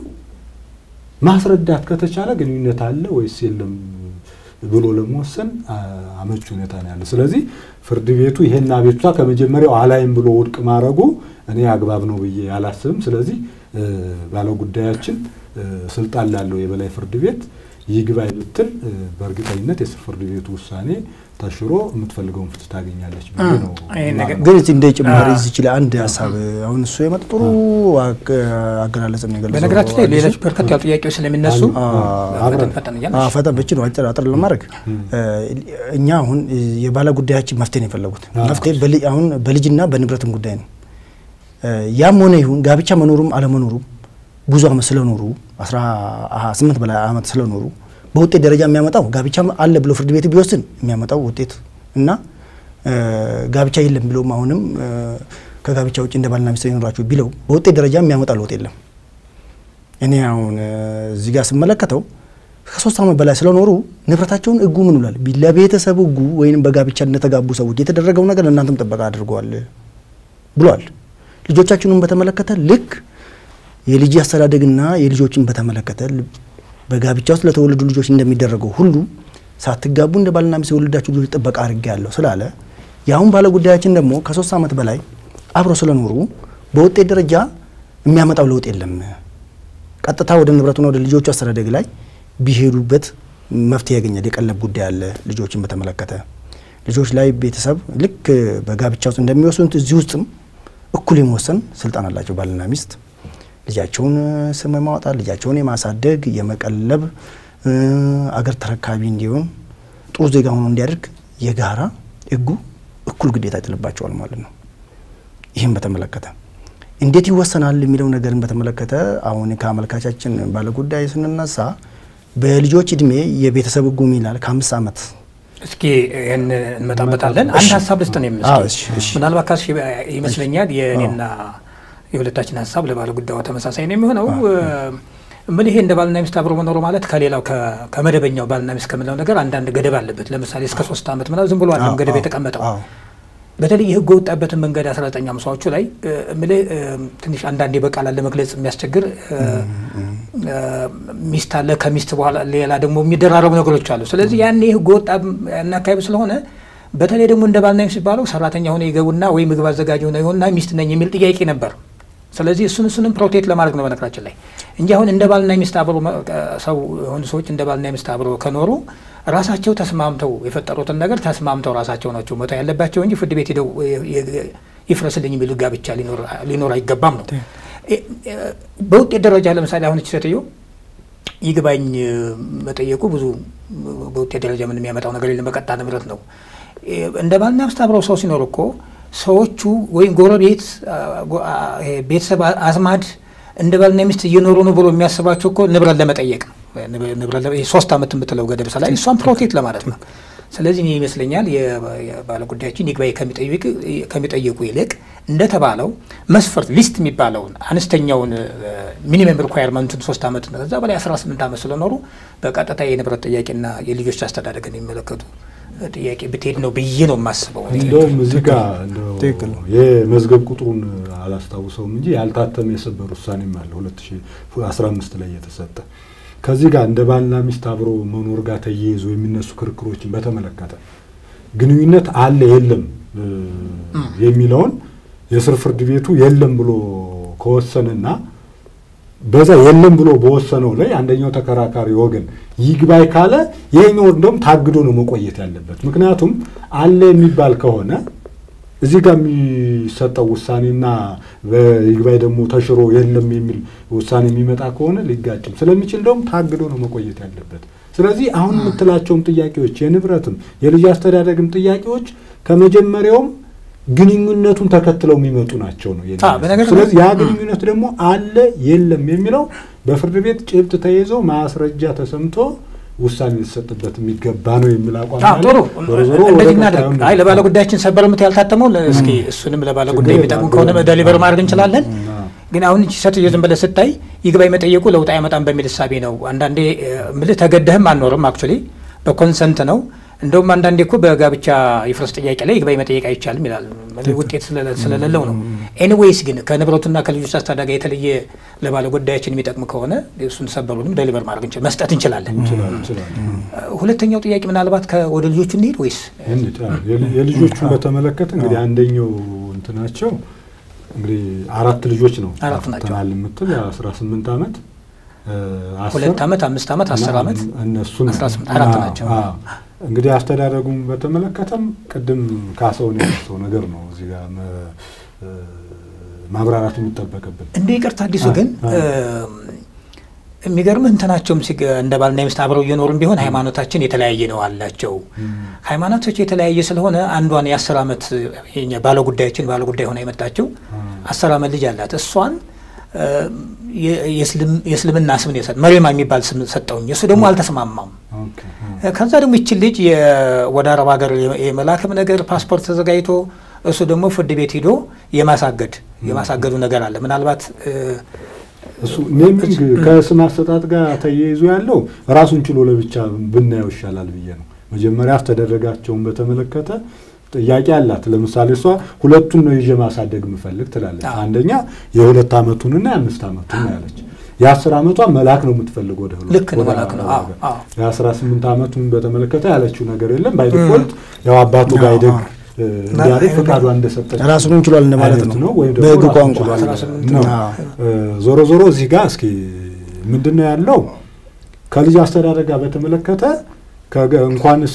ማስረዳት ከተቻለ ግንኙነት አለ ወይስ የለም ብሎ ለመወሰን አመቺ ሁኔታ ነው ያለው። ስለዚህ ፍርድ ቤቱ ይሄን አቤቱታ ከመጀመሪያው አላይም ብሎ ውድቅ ማድረጉ እኔ አግባብ ነው ብዬ አላስብም። ስለዚህ ባለው ጉዳያችን ስልጣን ላለው የበላይ ፍርድ ቤት ይግባኝ ብትል በእርግጠኝነት የስር ፍርድ ቤቱ ውሳኔ ተሽሮ የምትፈልገውን ፍትህ ታገኛለች ብዬ ነው። ግን እዚህ እንደ ጭማሪ እዚህ ይችላል አንድ ሐሳብ አሁን እሱ የመጥሩ አገላለጽ ነው የገለጸው። በነገራችን ላይ ሌሎች በርከት ያሉ ጥያቄዎች ስለሚነሱ ፈጠን ብቻ ነው አጥር ለማድረግ እኛ አሁን የባለ ጉዳያችን መፍትሄ ነው የፈለጉት። መፍትሄ አሁን በልጅና በንብረትም ጉዳይ ነው። ያም ሆነ ይሁን ጋብቻ መኖሩም አለመኖሩም ብዙ አመት ስለኖሩ 18 በላይ አመት ስለኖሩ በውጤት ደረጃ የሚያመጣው ጋብቻ አለ ብሎ ፍርድ ቤት ቢወስን የሚያመጣው ውጤት እና ጋብቻ የለም ብሎ አሁንም ከጋብቻ ውጭ እንደ ባልና ሚስት ይኖራችሁ ቢለው በውጤት ደረጃ የሚያመጣው ለውጥ የለም። እኔ አሁን እዚህ ጋር ስመለከተው ከ3 አመት በላይ ስለኖሩ ንብረታቸውን ህጉ ምን ይላል? ለቤተሰብ ህጉ ወይንም በጋብቻ እንደተጋቡ ሰዎች የተደረገው ነገር እናንተም ጥበቃ አድርገዋል ብሏል። ልጆቻችንን በተመለከተ ልክ የልጅ አስተዳደግና የልጆችን በተመለከተ በጋብቻ ውስጥ ለተወለዱ ልጆች እንደሚደረገው ሁሉ ሳትጋቡ እንደ ባልና ሚስት የወለዳችሁ ልጆች ጥበቃ አድርጌያለሁ ስላለ ያሁን ባለ ጉዳያችን ደግሞ ከ3 አመት በላይ አብሮ ስለኖሩ በውጤት ደረጃ የሚያመጣው ለውጥ የለም። ቀጥታ ወደ ንብረቱና ወደ ልጆቹ አስተዳደግ ላይ ቢሄዱበት መፍትሄ ያገኛል። የቀለብ ጉዳይ አለ። ልጆችን በተመለከተ ልጆች ላይ ቤተሰብ ልክ በጋብቻ ውስጥ እንደሚወስኑት እዚህ ውስጥም እኩል የመወሰን ስልጣን አላቸው ባልና ሚስት። ልጃቸውን ስም ማውጣት፣ ልጃቸውን የማሳደግ፣ የመቀለብ፣ አገር ተረካቢ እንዲሆን ጥሩ ዜጋ ሆኖ እንዲያደርግ የጋራ ህጉ እኩል ግዴታ ይጥልባቸዋል ማለት ነው። ይሄን በተመለከተ እንዴት ይወሰናል የሚለው ነገርን በተመለከተ አሁን ከአመልካቻችን ባለ ጉዳይ ስንነሳ በልጆች እድሜ የቤተሰብ ህጉ ይላል ከ5 አመት እስኪ እንመጣበታለን። አንድ ሀሳብ ልስጥ ነው የሚመስለው። ምናልባት ካሽ ይመስለኛል የኔና የሁለታችን ሀሳብ ለባለ ጉዳዩ ተመሳሳይ ነው የሚሆነው። ምን ይሄ እንደ ባልና ሚስት አብሮ መኖር ማለት ከሌላው ከመደበኛው ባልና ሚስት ከመለው ነገር አንዳንድ ገደብ አለበት። ለምሳሌ እስከ 3 አመት ምናምን ዝም ብሎ አይደለም ገደብ የተቀመጠው። በተለይ የህግ ወጣበትን መንገድ 1950ዎቹ ላይ ምን ትንሽ አንዳንዴ በቃል ለመግለጽ የሚያስቸግር ሚስት አለ፣ ከሚስት በኋላ ሌላ ደግሞ የሚደራረቡ ነገሮች አሉ። ስለዚህ ያን የህግ ወጣ እና አካባቢ ስለሆነ በተለይ ደግሞ እንደ ባልና ሚስት ባለው ሰራተኛ ሆነ ይገቡና ወይ ምግብ አዘጋጅ ሆነ ይሆንና ሚስት ነኝ የሚል ጥያቄ ነበር። ስለዚህ እሱንም ፕሮቴክት ለማድረግ ነው በነገራችን ላይ እንጂ አሁን እንደ ባልና ሚስት አብሮ ሰው ሆነ ሰዎች እንደ ባልና ሚስት አብሮ ከኖሩ ራሳቸው ተስማምተው የፈጠሩትን ነገር ተስማምተው ራሳቸው ናቸው መተው ያለባቸው እንጂ ፍርድ ቤት ሄደው ይፍረስልኝ የሚል ጋብቻ ሊኖር አይገባም ነው። በውጤት ደረጃ ለምሳሌ አሁን እቺ ሴትዮ ይግባኝ መጠየቁ ብዙ በውጤት ደረጃ ምን የሚያመጣው ነገር የለም። በቀጥታ ንብረት ነው። እንደ ባልና ሚስት አብረው ሰው ሲኖር እኮ ሰዎቹ ወይም ጎረቤት ቤተሰብ አዝማድ እንደ ባልና ሚስት እየኖሩ ነው ብሎ የሚያስባቸው እኮ ንብረት ለመጠየቅ ነው። ንብረት 3 አመት የምትለው ገደብ ሰላይ እሷን ፕሮቴክት ለማለት ነው። ስለዚህ እኔ ይመስለኛል የባለ ጉዳያችን ይግባኝ ከሚጠይቁ ይልቅ እንደተባለው መስፈርት ሊስት የሚባለውን አነስተኛውን ሚኒመም ሪኳየርመንቱን 3 አመት ነው ከዛ በላይ 18 አመት ስለኖሩ በቀጥታ የንብረት ጥያቄና የልጆች አስተዳደግን የሚመለከቱ ጥያቄ ብትሄድ ነው ብዬ ነው የማስበው። እንደውም እዚህ ጋር የመዝገብ ቁጥሩን አላስታውሰውም እንጂ ያልታተመ የሰበር ውሳኔም አለ 2015 ላይ የተሰጠ ከዚህ ጋር እንደ ባልና ሚስት አብሮ መኖር ጋር ተያይዞ የሚነሱ ክርክሮችን በተመለከተ ግንኙነት አለ የለም የሚለውን የስር ፍርድ ቤቱ የለም ብሎ ከወሰነና በዛ የለም ብሎ በወሰነው ላይ አንደኛው ተከራካሪ ወገን ይግባይ ካለ ይሄኛው እንደውም ታግዶ ነው መቆየት ያለበት። ምክንያቱም አለ የሚባል ከሆነ እዚህ ጋር የሚሰጠው ውሳኔና በይግባይ ደግሞ ተሽሮ የለም የሚል ውሳኔ የሚመጣ ከሆነ ሊጋጭም ስለሚችል ደግሞ ታግዶ ነው መቆየት ያለበት። ስለዚህ አሁን የምትላቸውም ጥያቄዎች የንብረትም የልጅ አስተዳደግም ጥያቄዎች ከመጀመሪያውም ግንኙነቱን ተከትለው የሚመጡ ናቸው ነው የሚለው። ስለዚህ ያ ግንኙነት ደግሞ አለ የለም የሚለው በፍርድ ቤት ጭብጥ ተይዞ ማስረጃ ተሰምቶ ውሳኔ ሊሰጥበት የሚገባ ነው የሚል አቋም አለ። ጥሩ እንደዚህ እናደርግ። አይ ለባለ ጉዳያችን ሰበር ምት ያልታተመው እስኪ እሱንም ለባለ ጉዳይ የሚጠቅም ከሆነ ዴሊቨር ማድረግ እንችላለን። ግን አሁን እቺ ሰት ዝም ብለህ ስታይ ይግባይ መጠየቁ ለውጥ አይመጣም በሚል ሐሳቤ ነው። አንዳንዴ ምልህ ተገደህም አንኖርም አክቹሊ በኮንሰንት ነው። እንደውም አንዳንዴ እኮ በጋብቻ ይፍረስ ጥያቄ ላይ ይግባይ መጠየቅ አይቻልም ይላል ውጤት ስለሌለው ነው። ኤኒዌይስ ግን ከንብረቱና ከልጆች አስተዳደግ የተለየ ለባለ ጉዳያችን የሚጠቅም ከሆነ እሱን ሰበሩንም ዴሊቨር ማድረግ መስጠት እንችላለን። ሁለተኛው ጥያቄ ምናልባት ወደ ልጆቹ እንሂድ ወይስ የልጆቹን በተመለከተ እንግዲህ አንደኛው እንትናቸው እንግዲህ 4 ልጆች ነው ተናል የምትል 18 ዓመት 2 ዓመት 5 ዓመት 10 ዓመት እነሱን 4 ናቸው። እንግዲህ አስተዳደጉን በተመለከተም ቅድም ካሰውን ያለው ነገር ነው እዚህ ጋር ማብራራት የሚጠበቅብን። እንደ ይቅርታ አዲሱ ግን የሚገርምህ እንትናቸውም እንደ ባልና ሚስት አብረው እየኖሩም ቢሆን ሃይማኖታችን የተለያየ ነው አላቸው። ሃይማኖታቸው የተለያየ ስለሆነ አንዷን የ10 ዓመት ባለ ጉዳይ ሆና የመጣችው 10 ዓመት ልጅ አላት። እሷን የእስልምና ስም ነው መሪማ የሚባል ስም ሰጠውኝ። እሱ ደግሞ አልተስማማም። ከዛ ደግሞ ይቺ ልጅ ወደ አረብ ሀገር የመላክም ነገር ፓስፖርት ተዘጋጅቶ እሱ ደግሞ ፍርድ ቤት ሄዶ የማሳገዱ ነገር አለ። ምናልባት እሱ ኔሚንግ ከስም አሰጣጥ ጋር ተያይዞ ያለው ራሱን ችሎ ለብቻ ብናየው ይሻላል ብዬ ነው። መጀመሪያ አስተዳደጋቸውን በተመለከተ ጥያቄ አላት። ለምሳሌ እሷ ሁለቱን ነው ይዤ ማሳደግ የምፈልግ ትላለች። አንደኛ የ2 ዓመቱንና የ5 ዓመቱን ያለች የ10 ዓመቷን መላክ ነው የምትፈልገው ወደ ሁሉ ልክ ነው መላክ ነው። የ18 ዓመቱን በተመለከተ ያለችው ነገር የለም። ባይ ዲፎልት ያው አባቱ ጋር ይደግ እንዲያደርግ ፈቃዱ እንደሰጠች ራሱን እንችላል ማለት ነው በህግ ቋንቋ ነው። ዞሮ እዚህ ጋር እስኪ ምንድነው ያለው ከልጅ አስተዳደግ ጋር በተመለከተ እንኳንስ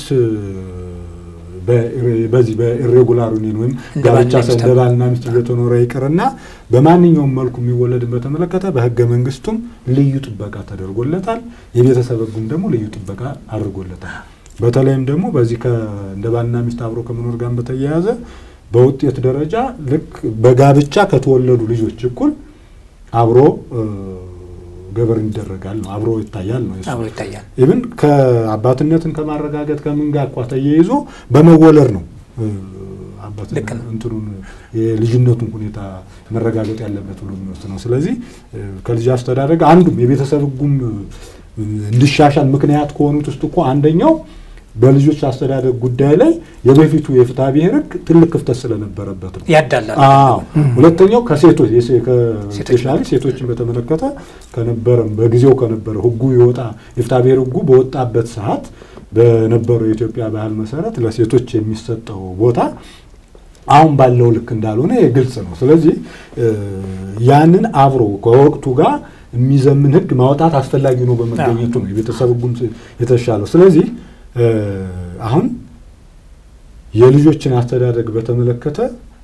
በዚህ በኢሬጉላር ዩኒየን ወይም ጋብቻ ሰደባልና ሚስት እየተኖረ ይቅርና በማንኛውም መልኩ የሚወለድን በተመለከተ በህገ መንግስቱም ልዩ ጥበቃ ተደርጎለታል። የቤተሰብ ህጉም ደግሞ ልዩ ጥበቃ አድርጎለታል። በተለይም ደግሞ በዚህ እንደ ባልና ሚስት አብሮ ከመኖር ጋር በተያያዘ በውጤት ደረጃ ልክ በጋብቻ ከተወለዱ ልጆች እኩል አብሮ ገበር ይደረጋል ነው አብሮ ይታያል ነው አብሮ ይታያል። ኢቭን ከአባትነትን ከማረጋገጥ ከምን ጋር አቋ ተያይዞ በመወለድ ነው አባትነት እንትሩን የልጅነቱን ሁኔታ መረጋገጥ ያለበት ሁሉ ነው። ስለዚህ ከልጅ አስተዳደግ አንዱም የቤተሰብ ህጉም እንዲሻሻል ምክንያት ከሆኑት ውስጥ እኮ አንደኛው በልጆች አስተዳደግ ጉዳይ ላይ የበፊቱ የፍትሐ ብሔር ህግ ትልቅ ክፍተት ስለነበረበት ነው ያዳላል። ሁለተኛው ከሴቶች ስፔሻሊ ሴቶችን በተመለከተ በጊዜው ከነበረ ህጉ ይወጣ የፍትሐ ብሔር ህጉ በወጣበት ሰዓት በነበረው የኢትዮጵያ ባህል መሰረት ለሴቶች የሚሰጠው ቦታ አሁን ባለው ልክ እንዳልሆነ ግልጽ ነው። ስለዚህ ያንን አብሮ ከወቅቱ ጋር የሚዘምን ህግ ማውጣት አስፈላጊ ነው በመገኘቱ ነው የቤተሰብ ህጉም የተሻለው። ስለዚህ አሁን የልጆችን አስተዳደግ በተመለከተ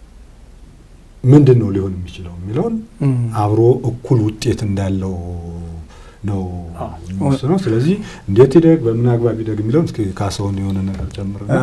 ምንድነው ሊሆን የሚችለው የሚለውን አብሮ እኩል ውጤት እንዳለው ነው ነው። ስለዚህ እንዴት ይደግ በምን አግባብ ይደግ የሚለውን እስኪ ካሰውን የሆነ ነገር ጨምርና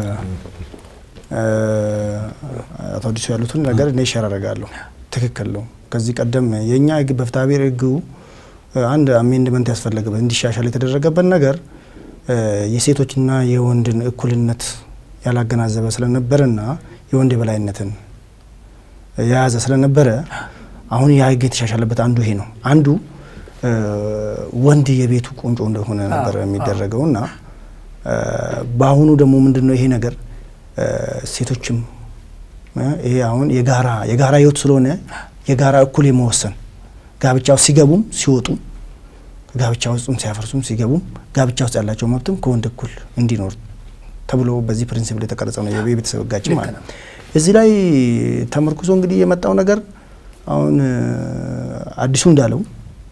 አቶ አዲሱ ያሉትን ነገር እኔ ሼር አደርጋለሁ። ትክክል ነው። ከዚህ ቀደም የኛ ህግ በፍትሐ ብሔር ህጉ አንድ አሜንድመንት ያስፈልገበት እንዲሻሻል የተደረገበት ነገር የሴቶችና የወንድን እኩልነት ያላገናዘበ ስለነበረና የወንድ የበላይነትን የያዘ ስለነበረ አሁን ያ ህግ የተሻሻለበት አንዱ ይሄ ነው። አንዱ ወንድ የቤቱ ቁንጮ እንደሆነ ነበር የሚደረገውና በአሁኑ ደግሞ ምንድነው ይሄ ነገር ሴቶችም ይሄ አሁን የጋራ ህይወት ስለሆነ የጋራ እኩል የመወሰን ጋብቻው ሲገቡም ሲወጡም ጋብቻው ውስጥም ሲያፈርሱም ሲገቡም ጋብቻ ውስጥ ያላቸው መብትም ከወንድ እኩል እንዲኖር ተብሎ በዚህ ፕሪንሲፕል የተቀረጸው ነው የቤተሰብ ህጋችን ማለት ነው። እዚህ ላይ ተመርኩዞ እንግዲህ የመጣው ነገር አሁን አዲሱ እንዳለው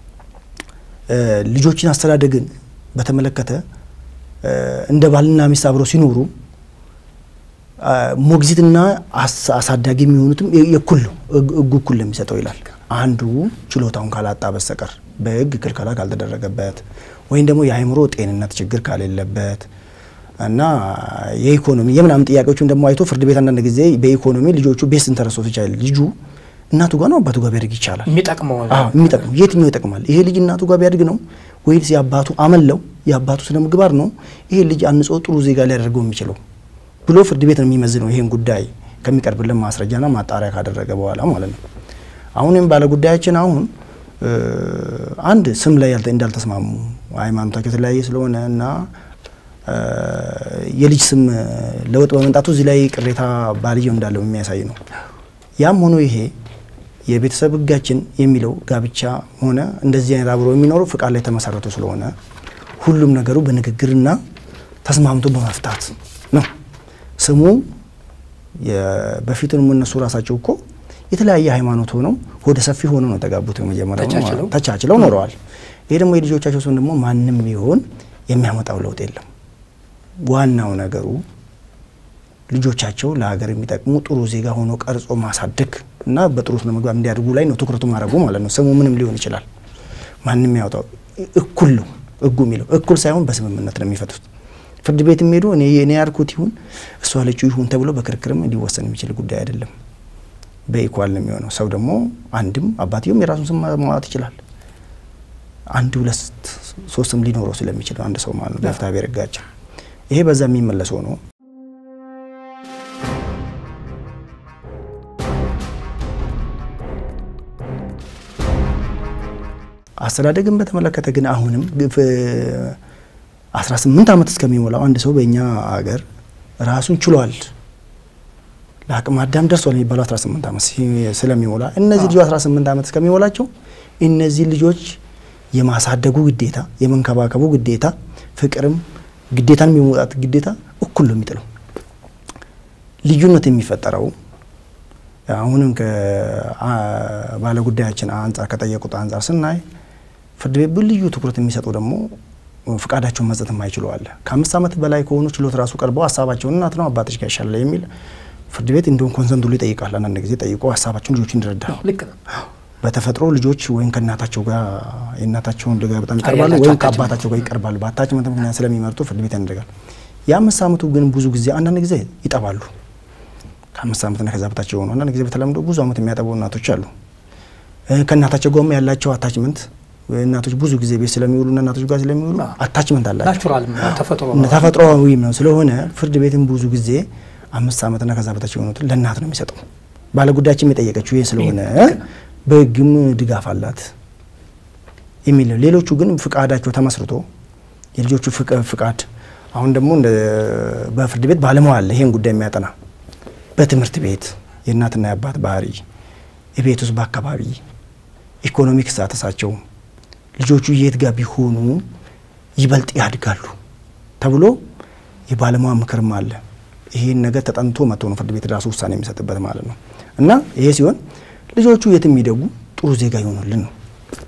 ልጆችን አስተዳደግን በተመለከተ እንደ ባልና ሚስት አብሮ ሲኖሩ ሞግዚትና አሳዳጊ የሚሆኑትም የኩል እኩል ለሚሰጠው ይላል። አንዱ ችሎታውን ካላጣ በስተቀር በህግ ክልከላ ካልተደረገበት ወይም ደግሞ የአእምሮ ጤንነት ችግር ካሌለበት እና የኢኮኖሚ የምናምን ጥያቄዎችን ደግሞ አይቶ ፍርድ ቤት አንዳንድ ጊዜ በኢኮኖሚ ልጆቹ ቤስ ኢንተረስት ይችላል። ልጁ እናቱ ጋር ነው አባቱ ጋር ቢያድግ ይቻላል። የሚጠቅመው የትኛው ይጠቅማል? ይሄ ልጅ እናቱ ጋር ቢያድግ ነው ወይስ የአባቱ አመለው የአባቱ ስነ ምግባር ነው ይሄ ልጅ አንጾ ጥሩ ዜጋ ሊያደርገው የሚችለው ብሎ ፍርድ ቤት ነው የሚመዝነው። ይሄን ጉዳይ ከሚቀርብልን ማስረጃና ማጣሪያ ካደረገ በኋላ ማለት ነው። አሁንም ባለ ጉዳያችን አሁን አንድ ስም ላይ እንዳልተስማሙ ሃይማኖታቸው የተለያየ ስለሆነ እና የልጅ ስም ለውጥ በመንጣቱ እዚህ ላይ ቅሬታ ባልየው እንዳለው የሚያሳይ ነው። ያም ሆኖ ይሄ የቤተሰብ ህጋችን የሚለው ጋብቻ ሆነ እንደዚህ አይነት አብሮ የሚኖሩ ፍቃድ ላይ ተመሰረቱ ስለሆነ ሁሉም ነገሩ በንግግርና ተስማምቶ በመፍታት ነው። ስሙ በፊቱን እነሱ ራሳቸው እኮ የተለያየ ሃይማኖት ሆነው ወደ ሰፊ ሆነው ነው ተጋቡት። መጀመሪያው ተቻችለው ኖረዋል። ይሄ ደግሞ የልጆቻቸው ስም ደግሞ ማንንም ቢሆን የሚያመጣው ለውጥ የለም። ዋናው ነገሩ ልጆቻቸው ለሀገር የሚጠቅሙ ጥሩ ዜጋ ሆኖ ቀርጾ ማሳደግ እና በጥሩ ስነ ምግባር እንዲያድጉ ላይ ነው ትኩረቱ ማድረጉ ማለት ነው። ስሙ ምንም ሊሆን ይችላል። ማንንም ያወጣው እኩል ነው። ህጉ የሚለው እኩል ሳይሆን በስምምነት ነው የሚፈቱት። ፍርድ ቤት የሚሄዱ እኔ ያርኩት ይሁን እሷ ለጩ ይሁን ተብሎ በክርክርም ሊወሰን የሚችል ጉዳይ አይደለም። በኢኳል ነው የሚሆነው። ሰው ደግሞ አንድም አባትየውም የራሱን ስም ማውጣት ይችላል። አንድ ሁለት ሶስትም ሊኖረው ስለሚችል አንድ ሰው ማለት ነው በፍትሐ ብሔር ህጋችን ይሄ በዛ የሚመለሰው ነው። አስተዳደግን በተመለከተ ግን አሁንም 18 አመት እስከሚሞላው አንድ ሰው በእኛ ሀገር ራሱን ችሏል ለአቅመ አዳም ደርሷል የሚባለው 18 አመት ስለሚሞላ እነዚህ ልጆች 18 አመት እስከሚሞላቸው እነዚህ ልጆች የማሳደጉ ግዴታ የመንከባከቡ ግዴታ ፍቅርም ግዴታን የሚወጣት ግዴታ እኩል ነው የሚጥለው። ልዩነት የሚፈጠረው አሁንም ከባለ ጉዳያችን አንፃር ከጠየቁት አንፃር ስናይ ፍርድ ቤት ልዩ ትኩረት የሚሰጠው ደግሞ ፍቃዳቸውን መስጠት የማይችሉ አለ። ከ5 አመት በላይ ከሆኑ ችሎት ራሱ ቀርበው ሀሳባቸውን እናት ነው አባትሽ ጋር ይሻላል የሚል ፍርድ ቤት እንደውም ኮንሰንት ሁሉ ይጠይቃል። አንዳንድ ጊዜ ጠይቆ ሀሳባቸውን ልጆች እንዲረዳሉ። ልክ ነው። በተፈጥሮ ልጆች ወይም ከእናታቸው ጋር የእናታቸውን ጋር በጣም ይቀርባሉ ወይም ከአባታቸው ጋር ይቀርባሉ። በአታችመንት ምክንያት ስለሚመርጡ ፍርድ ቤት ያደርጋል። የ5 አመቱ ግን ብዙ ጊዜ አንዳንድ ጊዜ ይጠባሉ። ከ5 አመትና ከዛ በታች የሆኑ አንዳንድ ጊዜ በተለምዶ ብዙ አመት የሚያጠቡ እናቶች አሉ። ከእናታቸው ጋር ያላቸው አታችመንት እናቶች ብዙ ጊዜ ቤት ስለሚውሉና እናቶች ጋር ስለሚውሉ አታችመንት አላቸው። ናቹራል ተፈጥሮአዊ ነው። ስለሆነ ፍርድ ቤትም ብዙ ጊዜ 5 አመትና ከዛ በታች የሆኑት ለእናት ነው የሚሰጠው። ባለ ጉዳያችን የጠየቀችው ይሄ ስለሆነ በግም ድጋፍ አላት የሚል። ሌሎቹ ግን ፍቃዳቸው ተመስርቶ የልጆቹ ፍቃድ አሁን ደግሞ እንደ በፍርድ ቤት ባለሙያ አለ ይሄን ጉዳይ የሚያጠና በትምህርት ቤት የእናትና የአባት ባህሪ የቤት ውስጥ በአካባቢ ኢኮኖሚክ ስታተሳቸው ልጆቹ የት ጋር ቢሆኑ ይበልጥ ያድጋሉ ተብሎ የባለሙያ ምክርም አለ። ይሄን ነገር ተጠንቶ መጥቶ ነው ፍርድ ቤት ራሱ ውሳኔ የሚሰጥበት ማለት ነው። እና ይሄ ሲሆን ልጆቹ የትም ይደጉ ጥሩ ዜጋ ይሆኑልን ነው።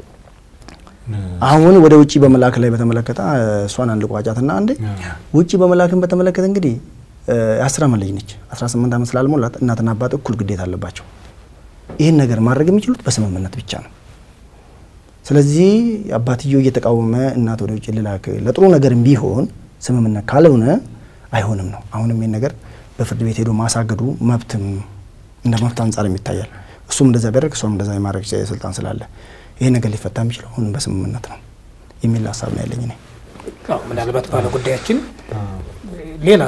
አሁን ወደ ውጪ በመላክ ላይ በተመለከተ እሷን አንድ ቋጫትና አንዴ ውጪ በመላክን በተመለከተ እንግዲህ 10 አመት ልጅ ነች። 18 አመት ስላልሞላት እናትና አባት እኩል ግዴታ አለባቸው። ይሄን ነገር ማድረግ የሚችሉት በስምምነት ብቻ ነው። ስለዚህ አባትየው እየተቃወመ እናት ወደ ውጪ ልላክ ለጥሩ ነገርም ቢሆን ስምምነት ካልሆነ አይሆንም ነው። አሁንም ይሄን ነገር በፍርድ ቤት ሄዶ ማሳገዱ መብትም እንደ መብት አንፃር ይታያል። እሱም እንደዛ ቢያደርግ እሷም እንደዛ የማድረግ ስልጣን ስላለ ይሄ ነገር ሊፈታ የሚችለው አሁን በስምምነት ነው የሚል ሀሳብ ነው ያለኝ እኔ። ምናልባት ባለ ጉዳያችን ሌላ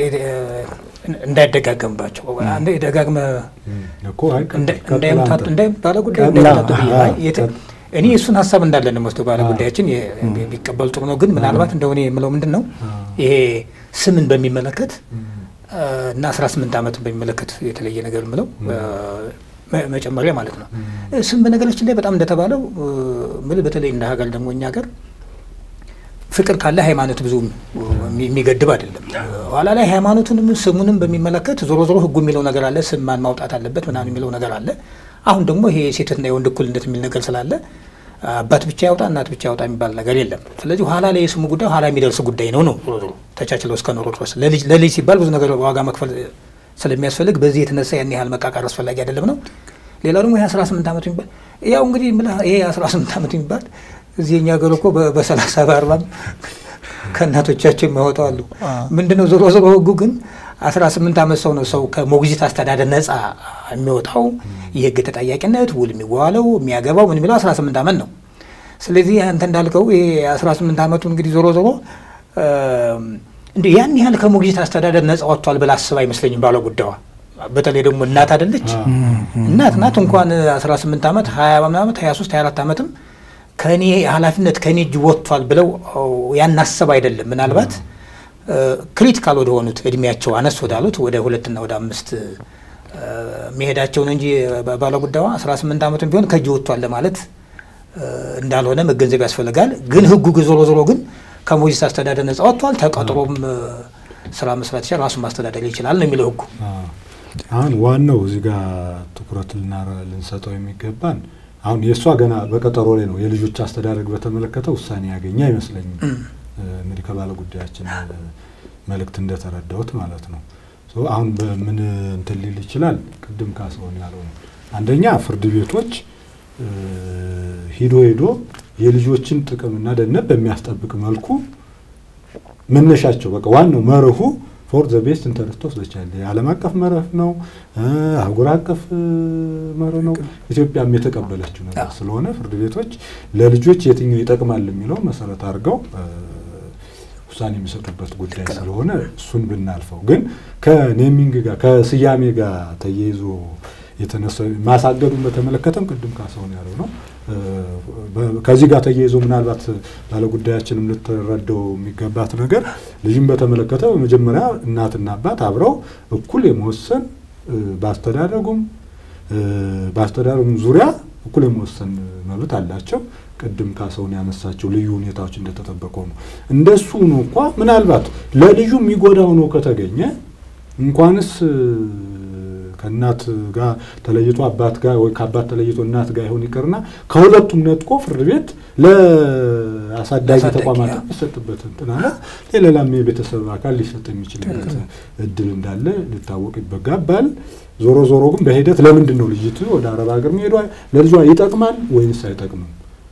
እንዳይደጋገምባቸው አንዴ ደጋግመ እኮ እንደ ባለ ጉዳይ እኔ እሱን ሀሳብ እንዳለ ነው መስቶ ባለ ጉዳያችን ቢቀበል ጥሩ ነው። ግን ምናልባት እንደው እኔ የምለው ምንድነው ይሄ ስምን በሚመለከት እና 18 አመት በሚመለከት የተለየ ነገር ምለው መጨመሪያ ማለት ነው። ስም በነገራችን ላይ በጣም እንደተባለው በተለይ እንደ ሀገር ደግሞ እኛ ሀገር ፍቅር ካለ ሃይማኖት ብዙ የሚገድብ አይደለም። ኋላ ላይ ሃይማኖቱንም ስሙንም በሚመለከት ዞሮ ዞሮ ህጉ የሚለው ነገር አለ። ስም ማን ማውጣት አለበት ምናምን የሚለው ነገር አለ። አሁን ደግሞ ይሄ ሴትና የወንድ እኩልነት የሚል ነገር ስላለ አባት ብቻ ያውጣ እናት ብቻ ያውጣ የሚባል ነገር የለም። ስለዚህ ኋላ ላይ የስሙ ጉዳይ ኋላ የሚደርስ ጉዳይ ነው። ዞሮ ዞሮ ተቻችለው እስከ ኖሩ ድረስ ለልጅ ሲባል ብዙ ነገር ዋጋ መክፈል ስለሚያስፈልግ በዚህ የተነሳ ያን ያህል መቃቃር አስፈላጊ አይደለም ነው። ሌላው ደግሞ የ18 ዓመት የሚባል ያው እንግዲህ ይሄ 18 ዓመት የሚባል እዚህኛ ሀገር እኮ በ30 በ40 ከእናቶቻቸው የሚያወጡ አሉ። ምንድነው ዞሮ ዞሮ ህጉ ግን 18 ዓመት ሰው ከሞግዚት አስተዳደር ነፃ የሚወጣው የህግ ተጠያቂነት ውል የሚዋለው የሚያገባው ምን የሚለው 18 ዓመት ነው። ስለዚህ አንተ እንዳልከው ይሄ 18 ዓመቱ እንግዲህ ዞሮ ዞሮ እንዴ ያን ያህል ከሞግዚት አስተዳደር ነፃ ወጥቷል ብላ አስባ አይመስለኝም ባለ ጉዳዋ። በተለይ ደግሞ እናት አይደለች እናት ናት እንኳን 18 ዓመት 20 ዓመት 23 24 ዓመትም ከኔ ኃላፊነት ከኔ እጅ ወጥቷል ብለው ያን አስባ አይደለም። ምናልባት ክሪቲካል ወደ ሆኑት እድሜያቸው አነስ ወዳሉት ወደ 2 እና ወደ 5 መሄዳቸው ነው እንጂ ባለ ጉዳዋ 18 ዓመቱን ቢሆን ከእጅ ወጥቷል ለማለት እንዳልሆነ መገንዘብ ያስፈልጋል። ግን ህጉ ዞሮ ግን ከሞግዚት አስተዳደር ነፃ ወጥቷል፣ ተቀጥሮም ስራ መስራት ይችላል፣ ራሱን ማስተዳደር ይችላል ነው የሚለው ህጉ። አሁን ዋናው እዚህ ጋር ትኩረት ልንሰጠው የሚገባን አሁን የሷ ገና በቀጠሮ ላይ ነው። የልጆች አስተዳደግ በተመለከተ ውሳኔ ያገኘ አይመስለኝም እንግዲህ ከባለ ጉዳያችን መልእክት እንደተረዳሁት ማለት ነው። አሁን በምን እንትን ሊል ይችላል ቅድም ካሰውን ያለው ነው። አንደኛ ፍርድ ቤቶች ሂዶ የልጆችን ጥቅምና ደህንነት በሚያስጠብቅ መልኩ መነሻቸው በቃ ዋናው መርሁ for the best interest of the child የዓለም አቀፍ መርህ ነው፣ አህጉር አቀፍ መርህ ነው። ኢትዮጵያም የተቀበለችው ነገር ስለሆነ ፍርድ ቤቶች ለልጆች የትኛው ይጠቅማል የሚለው መሰረት አድርገው ውሳኔ የሚሰጡበት ጉዳይ ስለሆነ እሱን ብናልፈው፣ ግን ከኔሚንግ ጋር ከስያሜ ጋር ተያይዞ የተነሳው ማሳገዱን በተመለከተም ቅድም ካሰውን ያለው ነው። ከዚህ ጋር ተያይዞ ምናልባት ባለ ጉዳያችንም ልትረዳው የሚገባት ነገር ልጅን በተመለከተ በመጀመሪያ እናትና አባት አብረው እኩል የመወሰን በአስተዳደሩም ዙሪያ እኩል የመወሰን መብት አላቸው። ቅድም ካሰውን ያነሳቸው ልዩ ሁኔታዎች እንደተጠበቀው ነው። እንደሱ ነው እንኳን ምናልባት ለልጁ የሚጎዳው ነው ከተገኘ እንኳንስ ከእናት ጋር ተለይቶ አባት ጋር ወይ ከአባት ተለይቶ እናት ጋር ይሆን ይቀርና ከሁለቱም ነጥቆ ፍርድ ቤት ለአሳዳጊ ተቋማት ይሰጥበት እንተናለ ለሌላም የቤተሰብ አካል ሊሰጥ የሚችልበት እድል እንዳለ ሊታወቅ ይገባል። ዞሮ ግን በሂደት ለምንድን ነው ልጅቱ ወደ አረብ ሀገር መሄዷ ለልጇ ይጠቅማል ወይስ አይጠቅምም?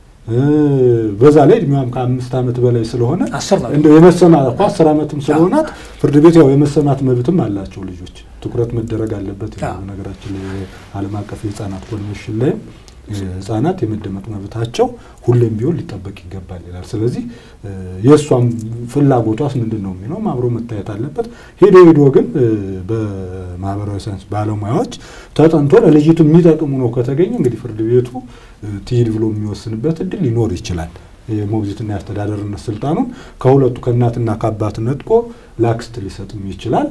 በዛ ላይ እድሜዋም ከ5 ዓመት በላይ ስለሆነ እንደው የመሰማት 10 ዓመትም ስለሆናት ፍርድ ቤት ያው የመሰማት መብትም አላቸው ልጆች። ትኩረት መደረግ አለበት ነገራችን ላይ ዓለም አቀፍ የህፃናት ኮንቬንሽን ላይ ህፃናት የመደመጥ መብታቸው ሁሌም ቢሆን ሊጠበቅ ይገባል ይላል። ስለዚህ የሷም ፍላጎቷስ ምንድነው የሚለው አብሮ መታየት አለበት። ሄዶ ግን በማህበራዊ ሳይንስ ባለሙያዎች ተጠንቶ ለልጅቱ የሚጠቅሙ ነው ከተገኘ እንግዲህ ፍርድ ቤቱ ትይድ ብሎ የሚወስንበት እድል ሊኖር ይችላል። የሞግዚትና የአስተዳደርነት ስልጣኑን ከሁለቱ ከእናትና ከአባት ነጥቆ ላክስት ሊሰጥም ይችላል።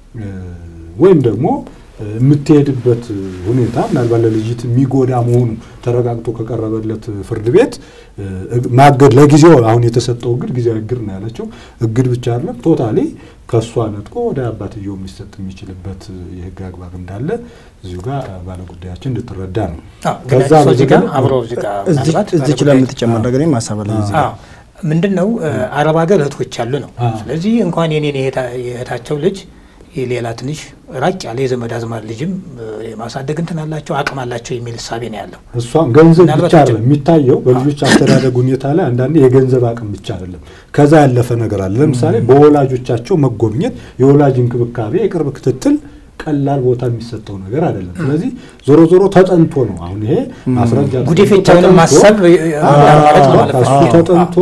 ወይም ደግሞ የምትሄድበት ሁኔታ ምናልባት ለልጅት የሚጎዳ መሆኑ ተረጋግጦ ከቀረበለት ፍርድ ቤት ማገድ ለጊዜው አሁን የተሰጠው እግድ ጊዜያዊ እግድ ነው ያለችው። እግድ ብቻ አይደለም ቶታሊ ከሷ ነጥቆ ወደ አባትየው ሊሰጥ የሚችልበት የህግ አግባብ እንዳለ እዚሁ ጋር ባለ ጉዳያችን እንድትረዳ ነው። ከዛ በዚህ ጋር አብሮ እዚህ ላይ የምትጨመር ነገር ማሳበል እዚህ ጋር ምንድነው አረብ ሀገር እህቶች ያሉ ነው። ስለዚህ እንኳን የኔን የእህታቸው ልጅ የሌላ ትንሽ ራቅ ያለ የዘመድ አዝማድ ልጅም የማሳደግ እንትን አላቸው አቅም አላቸው የሚል ሐሳብ ነው ያለው። እሷም ገንዘብ ብቻ አይደለም የሚታየው በልጆች አስተዳደግ ሁኔታ ላይ አንዳንዴ የገንዘብ አቅም ብቻ አይደለም ከዛ ያለፈ ነገር አለ። ለምሳሌ በወላጆቻቸው መጎብኘት፣ የወላጅ እንክብካቤ፣ የቅርብ ክትትል ቀላል ቦታ የሚሰጠው ነገር አይደለም። ስለዚህ ዞሮ ተጠንቶ ነው አሁን ይሄ ማስረጃ ጉዲፈቻውን ማሰብ ማለት ነው። ተጠንቶ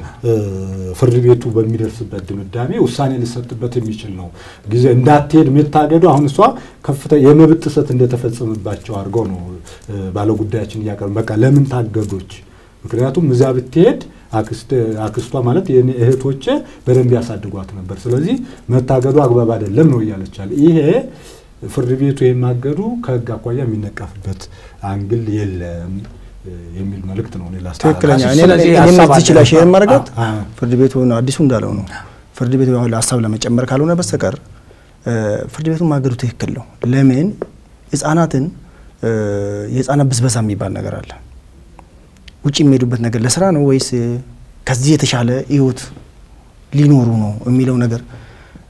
ፍርድ ቤቱ በሚደርስበት ድምዳሜ ውሳኔ ሊሰጥበት የሚችል ነው። ጊዜ እንዳትሄድ መታገዱ አሁን እሷ ከፍተ የመብት ጥሰት እንደተፈጸመባቸው አድርገው ነው ባለ ጉዳያችን ያቀርብ። በቃ ለምን ታገዶች? ምክንያቱም እዛ ብትሄድ አክስቷ ማለት የኔ እህቶቼ በደንብ ያሳድጓት ነበር፣ ስለዚህ መታገዱ አግባብ አይደለም ነው እያለቻለ። ይሄ ፍርድ ቤቱ የማገዱ ከህግ አኳያ የሚነቀፍበት አንግል የለም የሚል መልእክት ነው። ሌላ ትክክለኛ እኔ እዚህ ችላ ሼር ማድረጋት ፍርድ ቤቱ አዲሱ እንዳለው ነው። ፍርድ ቤቱ ያው ሐሳብ ለመጨመር ካልሆነ በስተቀር ፍርድ ቤቱ ማገዱ ትክክል ነው። ለምን ህፃናትን የህፃናት ብዝበዛ የሚባል ነገር አለ። ውጪ የሚሄዱበት ነገር ለስራ ነው ወይስ ከዚህ የተሻለ ህይወት ሊኖሩ ነው የሚለው ነገር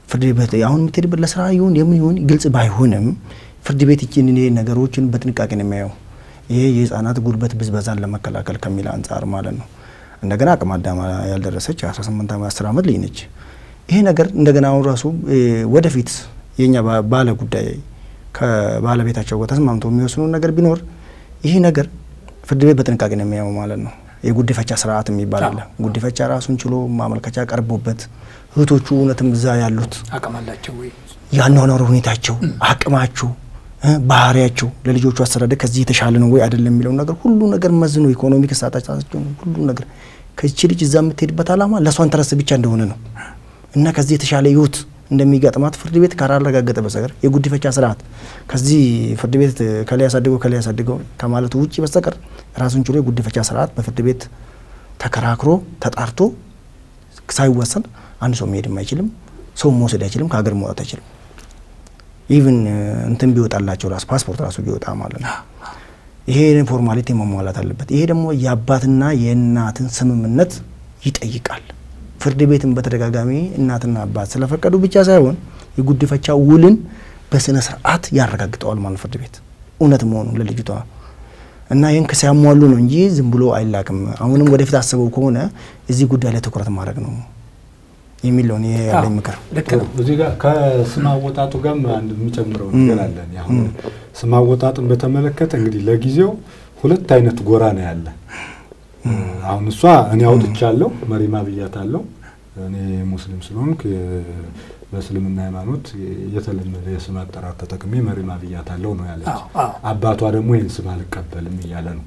ፍርድ ቤት አሁን የምትሄድበት ለስራ ይሁን የምን ይሁን ግልጽ ባይሆንም ፍርድ ቤት ይችን ነገሮችን በጥንቃቄ ነው የሚያየው። ይሄ የህፃናት ጉልበት ብዝበዛን ለመከላከል ከሚል አንፃር ማለት ነው። እንደገና አቅመ አዳም ያልደረሰች 18 ዓመት 10 ዓመት ልጅ ነች። ይሄ ነገር እንደገና አሁን ራሱ ወደፊት የኛ ባለ ጉዳይ ከባለቤታቸው ጋር ተስማምተው የሚወስኑ ነገር ቢኖር ይሄ ነገር ፍርድ ቤት በጥንቃቄ ነው የሚያየው ማለት ነው። የጉዲፈቻ ስርዓት የሚባል አለ። ጉዲፈቻ ራሱን ችሎ ማመልከቻ ቀርቦበት እህቶቹ እውነትም እዛ ያሉት አቅማላቸው ወይ ያኗኗር ሁኔታቸው አቅማቸው ባህሪያቸው ለልጆቹ አስተዳደግ ከዚህ የተሻለ ነው ወይ አይደለም የሚለው ነገር ሁሉ ነገር መዝኖ ኢኮኖሚክ ስታታቸው ሁሉ ነገር ከዚህ ልጅ እዛ የምትሄድበት አላማ ለሷን ተረስ ብቻ እንደሆነ ነው እና ከዚህ የተሻለ ህይወት እንደሚገጥማት ፍርድ ቤት ካላረጋገጠ በስተቀር የጉዲፈቻ ስርዓት ከዚህ ፍርድ ቤት ከላይ ያሳድገው ከማለቱ ውጪ በስተቀር ራሱን ችሎ የጉዲፈቻ ስርዓት በፍርድ ቤት ተከራክሮ ተጣርቶ ሳይወሰን አንድ ሰው መሄድ አይችልም፣ ሰው መውሰድ አይችልም፣ ከሀገር መውጣት አይችልም። ኢቭን እንትን ቢወጣላቸው ራስ ፓስፖርት ራሱ ቢወጣ ማለት ነው። ይሄ ፎርማሊቲ መሟላት አለበት። ይሄ ደግሞ የአባትና የእናትን ስምምነት ይጠይቃል። ፍርድ ቤትን በተደጋጋሚ እናትና አባት ስለፈቀዱ ብቻ ሳይሆን የጉዲፈቻ ውልን በስነ ስርዓት ያረጋግጠዋል ማለት ፍርድ ቤት እውነት መሆኑን ለልጅቷ እና ይሄን ከሲያሟሉ ነው እንጂ ዝም ብሎ አይላክም። አሁንም ወደፊት አስበው ከሆነ እዚህ ጉዳይ ላይ ትኩረት ማድረግ ነው የሚለው ነው ያለኝ ምክር። እዚህ ጋር ከስም አወጣጡ ጋር አንድ የሚጨምረው ነገር አለ። አሁን ስም አወጣጡን በተመለከተ እንግዲህ ለጊዜው ሁለት አይነት ጎራ ነው ያለ። አሁን እሷ እኔ አውጥቻለሁ መሪማ ብያታለሁ። እኔ ሙስሊም ስለሆንኩ በእስልምና ሃይማኖት የተለመደ የስም አጠራር ተጠቅሜ መሪማ ብያታለሁ ነው ያለች። አባቷ ደግሞ ይሄን ስም አልቀበልም እያለ ነው።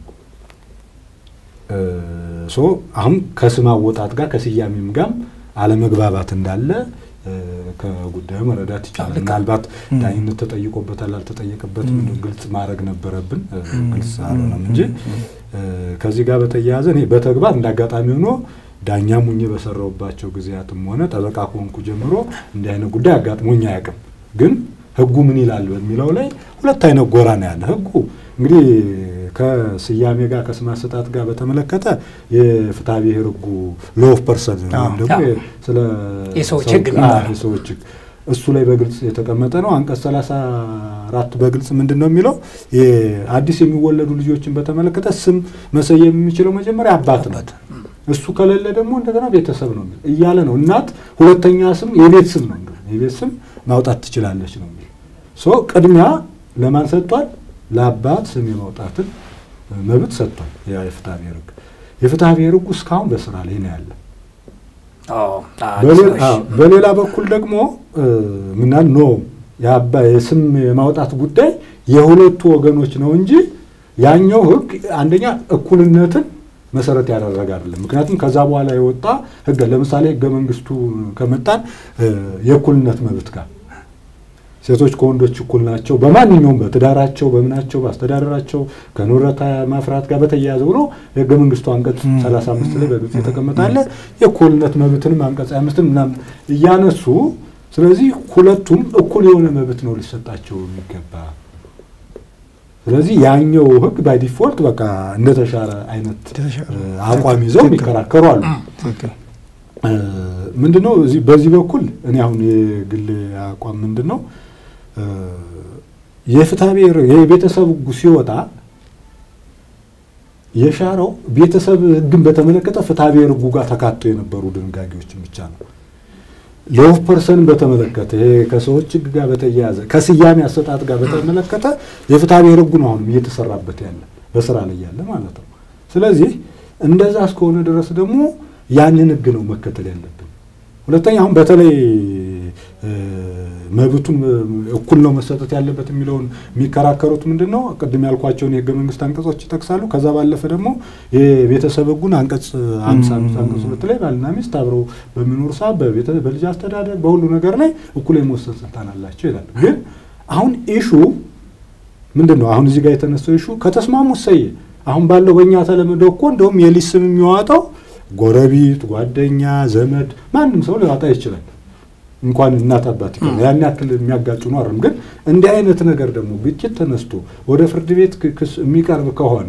አሁን ከስም አወጣጥ ጋር ከስያሜም ጋር አለመግባባት እንዳለ ከጉዳዩ መረዳት ይቻላል። ምናልባት ዳኝነት ተጠይቆበታል አልተጠየቀበትም ግልጽ ማድረግ ነበረብን። ግልጽ አልሆነም እንጂ ከዚህ ጋር በተያያዘ እኔ በተግባር እንዳጋጣሚ ሆኖ ዳኛ ሙኜ በሰራውባቸው ጊዜያትም ሆነ ጠበቃ ኮንኩ ጀምሮ እንዲህ አይነት ጉዳይ አጋጥሞኝ አያውቅም። ግን ህጉ ምን ይላል በሚለው ላይ ሁለት አይነት ጎራ ነው ያለ። ህጉ እንግዲህ ከስያሜ ጋር ከስም አሰጣጥ ጋር በተመለከተ የፍትሐ ብሔር ህጉ ሎው ኦፍ ፐርሰን ወይም ደግሞ ስለ የሰዎች ህግ እሱ ላይ በግልጽ የተቀመጠ ነው። አንቀጽ 34 በግልጽ ምንድነው የሚለው አዲስ የሚወለዱ ልጆችን በተመለከተ ስም መሰየም የሚችለው መጀመሪያ አባት ነው። እሱ ከሌለ ደግሞ እንደገና ቤተሰብ ነው እያለ ነው። እናት ሁለተኛ ስም የቤት ስም ነው የቤት ስም ማውጣት ትችላለች ነው የሚለው። ቅድሚያ ለማን ሰጥቷል? ለአባት ስም የማውጣትን መብት ሰጥቷል የፍትሐ ብሔር ህግ። የፍትሐ ብሔር ህግ እስካሁን በስራ ላይ ነው ያለ። በሌላ በኩል ደግሞ ምናል ነው የስም የማውጣት ጉዳይ የሁለቱ ወገኖች ነው እንጂ ያኛው ህግ አንደኛ እኩልነትን መሰረት ያደረገ አይደለም። ምክንያቱም ከዛ በኋላ የወጣ ህግ ለምሳሌ ህገ መንግስቱ ከመጣን የእኩልነት መብት ጋር ሴቶች ከወንዶች እኩል ናቸው በማንኛውም በትዳራቸው በምናቸው በአስተዳደራቸው ከኑረታ ማፍራት ጋር በተያያዘው ነው ህገ መንግስቱ አንቀጽ 35 ላይ በግልጽ የተቀመጣለ የእኩልነት መብትንም አንቀጽ 5 ምናምን እያነሱ ስለዚህ ሁለቱም እኩል የሆነ መብት ነው ሊሰጣቸው የሚገባ። ስለዚህ ያኛው ህግ ባይ ዲፎልት በቃ እንደተሻለ አይነት አቋም ይዘው ይከራከሩ አሉ። ምንድነው እዚህ በዚህ በኩል እኔ አሁን የግል አቋም ምንድነው የፍትሐ ብሔር የቤተሰብ ህግ ሲወጣ የሻረው ቤተሰብ ህግን በተመለከተ ፍትሐ ብሔር ህጉ ጋር ተካቶ የነበሩ ድንጋጌዎችን ብቻ ነው። ሎው ፐርሰን በተመለከተ ከሰዎች ህግ ጋር በተያያዘ ከስያሜ አሰጣጥ ጋር በተመለከተ የፍትሐ ብሔር ህጉ ነው አሁን እየተሰራበት ያለ በስራ ላይ ያለ ማለት ነው። ስለዚህ እንደዛ እስከሆነ ድረስ ደግሞ ያንን ህግ ነው መከተል ያለብን። ሁለተኛ አሁን በተለይ መብቱን እኩል ነው መሰጠት ያለበት የሚለውን የሚከራከሩት ምንድነው ቅድም ያልኳቸውን የህገ መንግስት አንቀጾች ይጠቅሳሉ። ከዛ ባለፈ ደግሞ የቤተሰብ ህጉን አንቀጽ 55 አንቀጽ 2 ላይ ባልና ሚስት አብረው በሚኖር ሰዓት በልጅ አስተዳደር በሁሉ ነገር ላይ እኩል የመወሰን ስልጣን አላቸው ይላል። ግን አሁን ኢሹ ምንድነው አሁን እዚህ ጋር የተነሳው ኢሹ ከተስማሙ ሰይ አሁን ባለው በእኛ ተለምዶ እኮ እንደውም የሊስ ስም የሚያወጣው ጎረቤት ጓደኛ ዘመድ ማንም ሰው ሊያወጣ ይችላል እንኳን እናት አባት ይችላል ያን ያክል የሚያጋጩ ነው አይደል? ግን እንዲህ አይነት ነገር ደግሞ ግጭት ተነስቶ ወደ ፍርድ ቤት ክስ የሚቀርብ ከሆነ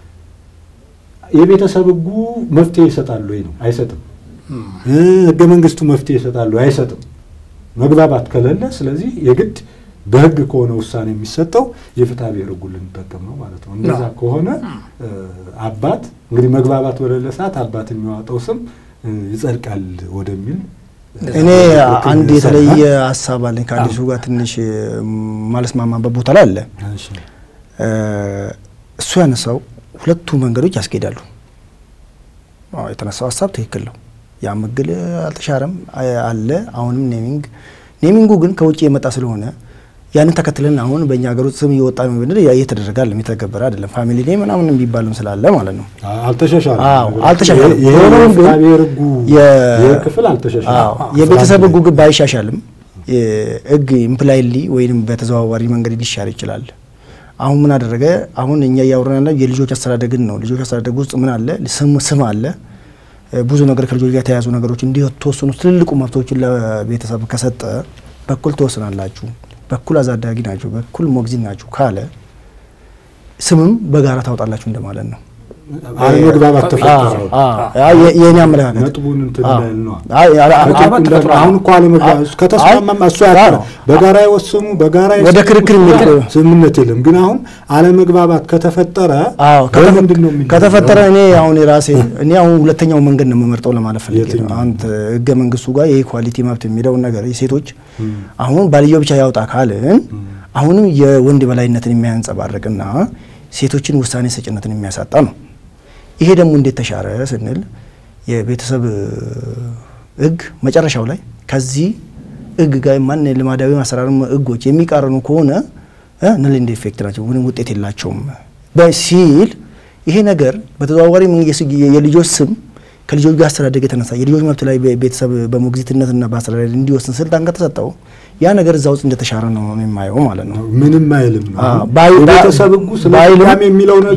የቤተሰብ ህጉ መፍትሄ ይሰጣል ወይ ነው? አይሰጥም። ህገ መንግስቱ መፍትሄ ይሰጣል ወይ? አይሰጥም። መግባባት ከሌለ ስለዚህ የግድ በህግ ከሆነ ውሳኔ የሚሰጠው የፍትሐ ብሔር ህጉን ልንጠቀም ነው ማለት ነው። እንደዛ ከሆነ አባት እንግዲህ መግባባት በሌለ ሰዓት አባት የሚያወጣው ስም ይጸድቃል ወደሚል እኔ አንድ የተለየ ሐሳብ አለኝ ከአዲሱ ጋር ትንሽ ማለስማማበት ቦታ ላይ አለ። እሱ ያነሳው ሁለቱ መንገዶች ያስኬዳሉ። የተነሳው ሐሳብ ትክክል ነው። ያ መግል አልተሻረም አለ። አሁንም ኔሚንጉ ግን ከውጪ የመጣ ስለሆነ ያንን ተከትለን አሁን በእኛ ሀገር ውስጥ ስም እየወጣ ነው ብንል እየተደረገ አይደለም፣ የተገበረ አይደለም። ፋሚሊ ኔም ምናምን የሚባልም ስላለ ማለት ነው። አልተሻሻለም። የሆነውን ግን የክፍል አልተሻሻለም። የቤተሰብ ህጉ ግን ባይሻሻልም ህግ ኢምፕላይሊ ወይንም በተዘዋዋሪ መንገድ ሊሻር ይችላል። አሁን ምን አደረገ? አሁን እኛ ያወራን ያለው የልጆች አስተዳደግን ነው። ልጆች አስተዳደግ ውስጥ ምን አለ? ስም አለ። ብዙ ነገር ከልጆች ጋር ተያያዙ ነገሮች እንዲወሰኑ ትልልቁ መብቶችን ለቤተሰብ ከሰጠ በኩል ተወስናላችሁ፣ በኩል አዛዳጊ ናችሁ፣ በኩል ሞግዚት ናችሁ ካለ ስምም በጋራ ታውጣላችሁ እንደማለት ነው። አለመግባባት ተፈጠረ። የኔ አመለካከት ነጥቡን እንትን ላይ ነው። አሁን እኮ አለመግባባት ከተስማማም እሱ ያለው በጋራ ይወስኑ በጋራ ወደ ክርክር የሚገባ ስምምነት የለም። ግን አሁን አለመግባባት ከተፈጠረ ምንድነው ከተፈጠረ እኔ አሁን ሁለተኛው መንገድ ነው የምመርጠው ለማለት ፈልጌ ነው። አንተ ህገ መንግስቱ ጋር የኢኳሊቲ መብት የሚለው ነገር የሴቶች አሁን ባልየው ብቻ ያውጣ ካልን አሁንም የወንድ በላይነትን የሚያንጸባርቅና ሴቶችን ውሳኔ ሰጭነትን የሚያሳጣ ነው። ይሄ ደግሞ እንዴት ተሻረ ስንል የቤተሰብ ህግ መጨረሻው ላይ ከዚህ ህግ ጋር ማን ልማዳዊ ማሰራርም ህጎች የሚቃረኑ ከሆነ ነል እንደ ኢፌክት ናቸው፣ ምንም ውጤት የላቸውም በሲል ይሄ ነገር በተዘዋዋሪ የልጆች ስም ከልጆች ጋር አስተዳደግ የተነሳ የልጆች መብት ላይ ቤተሰብ በሞግዚትነትና በአስተዳደግ እንዲወስን ስልጣን ከተሰጠው ያ ነገር እዛው ውስጥ እንደተሻረ ነው የማየው ማለት ነው። ምንም አይልም ነው ቤተሰብ ህጉ ስለላም የሚለው ነገር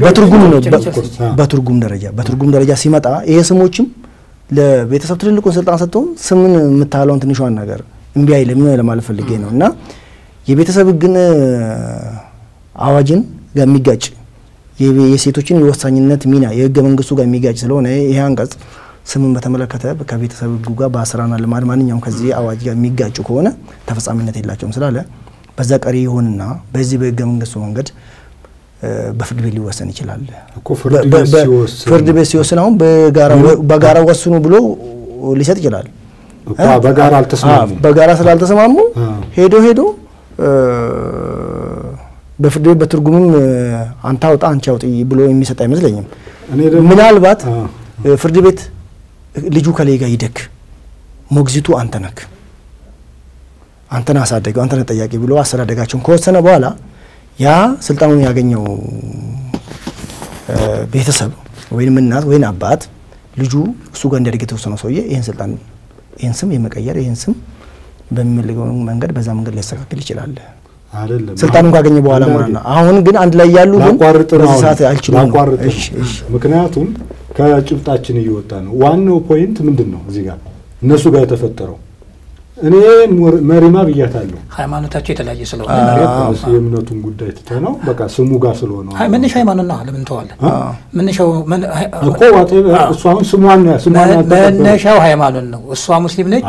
በትርጉም ደረጃ ሲመጣ ይሄ ስሞችም ለቤተሰብ ትልልቁን ስልጣን ሰጥቶ ስምን የምታለውን ትንሿን ነገር እንቢ አይልም ለማለት ፈልጌ ነው። እና የቤተሰብ ህግን አዋጅን ጋር የሚጋጭ የሴቶችን የወሳኝነት ሚና የህገ መንግስቱ ጋር የሚጋጭ ስለሆነ ይሄ አንቀጽ ስምን በተመለከተ ከቤተሰብ ህጉ ጋር በአስራና ልማድ ማንኛውም ከዚህ አዋጅ ጋር የሚጋጩ ከሆነ ተፈጻሚነት የላቸውም ስላለ በዛ ቀሪ ይሆንና በዚህ በህገ መንግስቱ መንገድ በፍርድ ቤት ሊወሰን ይችላል እኮ። ፍርድ ቤት ሲወስን አሁን በጋራ ወስኑ ብሎ ሊሰጥ ይችላል እኮ። በጋራ ስላልተስማሙ ሄዶ በፍርድ ቤት በትርጉምም አንተ አውጣ አንቺ አውጪ ብሎ የሚሰጥ አይመስለኝም። ምናልባት ፍርድ ቤት ልጁ ከሌጋ ይደክ ሞግዚቱ አንተ ነክ አንተን አሳደገው አንተን ተጠያቂ ብሎ አስተዳደጋቸውን ከወሰነ በኋላ ያ ስልጣኑን ያገኘው ቤተሰብ ወይንም እናት ወይንም አባት ልጁ እሱ ጋር እንዲያድግ የተወሰነው ሰውዬ ይሄን ስም የመቀየር ይሄን ስም በሚፈልገው መንገድ በዛ መንገድ ሊያስተካክል ይችላል አይደለም ስልጣኑን ካገኘ በኋላ ማለት ነው። አሁን ግን አንድ ላይ ያሉ ግን በሰዓት አልችልም። ምክንያቱም ከጭብጣችን እየወጣ ነው። ዋናው ፖይንት ምንድነው? እዚህ ጋር እነሱ ጋር የተፈጠረው እኔ መሪማ ብያታለሁ። ሃይማኖታቸው የተለያየ ስለሆነ የእምነቱን ጉዳይ ትተነው በቃ ስሙ ጋር ስለሆነ መነሻ ሃይማኖት ነው። ለምን ተዋለ? መነሻው እኮ እሷ አሁን ስሟን መነሻው ሃይማኖት ነው። እሷ ሙስሊም ነች።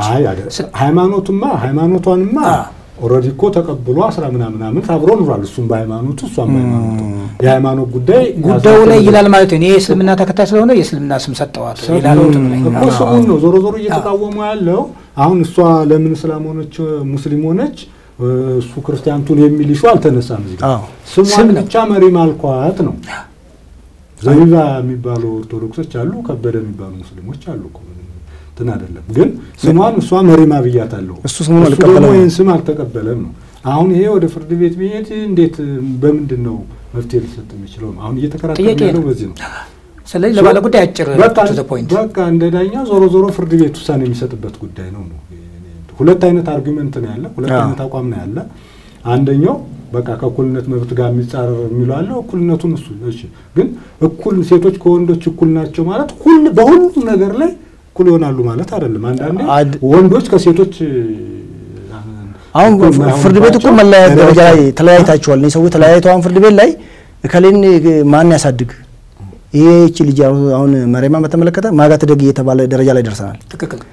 ሃይማኖቷንማ ኦሬዲ እኮ ተቀብሎ 10 ምናምን ዓመት አብሮ ኖሯል። እሱም በሃይማኖቱ እሷም በሃይማኖቱ የሃይማኖት ጉዳዩ ላይ ይላል ማለት ነው። የእስልምና ተከታይ ስለሆነ የእስልምና ስም ሰጠዋል ይላል እኮ። ሰው ነው ዞሮ እየተቃወሙ ያለው አሁን እሷ ለምን እስላም ሆነች ሙስሊም ሆነች እሱ ክርስቲያንቱን የሚል ይሹ አልተነሳም። እዚህ ስሟን ብቻ መሪም አልኳት ነው። ዘይባ የሚባሉ ኦርቶዶክሶች አሉ፣ ከበደ የሚባሉ ሙስሊሞች አሉ እኮ እንትን አይደለም። ግን ስሟን እሷ መሪማ ብያታለሁ። እሱ ስሙን አልተቀበለም፣ ይሄን ስም አልተቀበለም ነው። አሁን ይሄ ወደ ፍርድ ቤት ቢሄድ እንዴት በምንድነው መፍትሄ ሊሰጥ የሚችለው? አሁን እየተከራከረ ነው በዚህ ነው። ስለዚህ ለባለ ጉዳይ አጭር to the point በቃ እንደዳኛ ዞሮ ፍርድ ቤት ውሳኔ የሚሰጥበት ጉዳይ ነው። ሁለት አይነት አርጉመንት ነው ያለ፣ ሁለት አይነት አቋም ነው ያለ። አንደኛው በቃ ከእኩልነት መብት ጋር የሚጻረር የሚለው አለ። እኩልነቱን እሱ እሺ፣ ግን እኩል ሴቶች ከወንዶች እኩል ናቸው ማለት በሁሉም ነገር ላይ እኩል ይሆናሉ ማለት አይደለም። አንዳንዴ ወንዶች ከሴቶች አሁን ፍርድ ቤት እኮ መለያየት ደረጃ ላይ ተለያይታቸዋል። ነው ሰው ተለያይተዋን ፍርድ ቤት ላይ ከሌን ማን ያሳድግ ይሄ ልጅ አሁን መሪማን በተመለከተ ማጋ ተደግ የተባለ ደረጃ ላይ ደርሰናል። ትክክል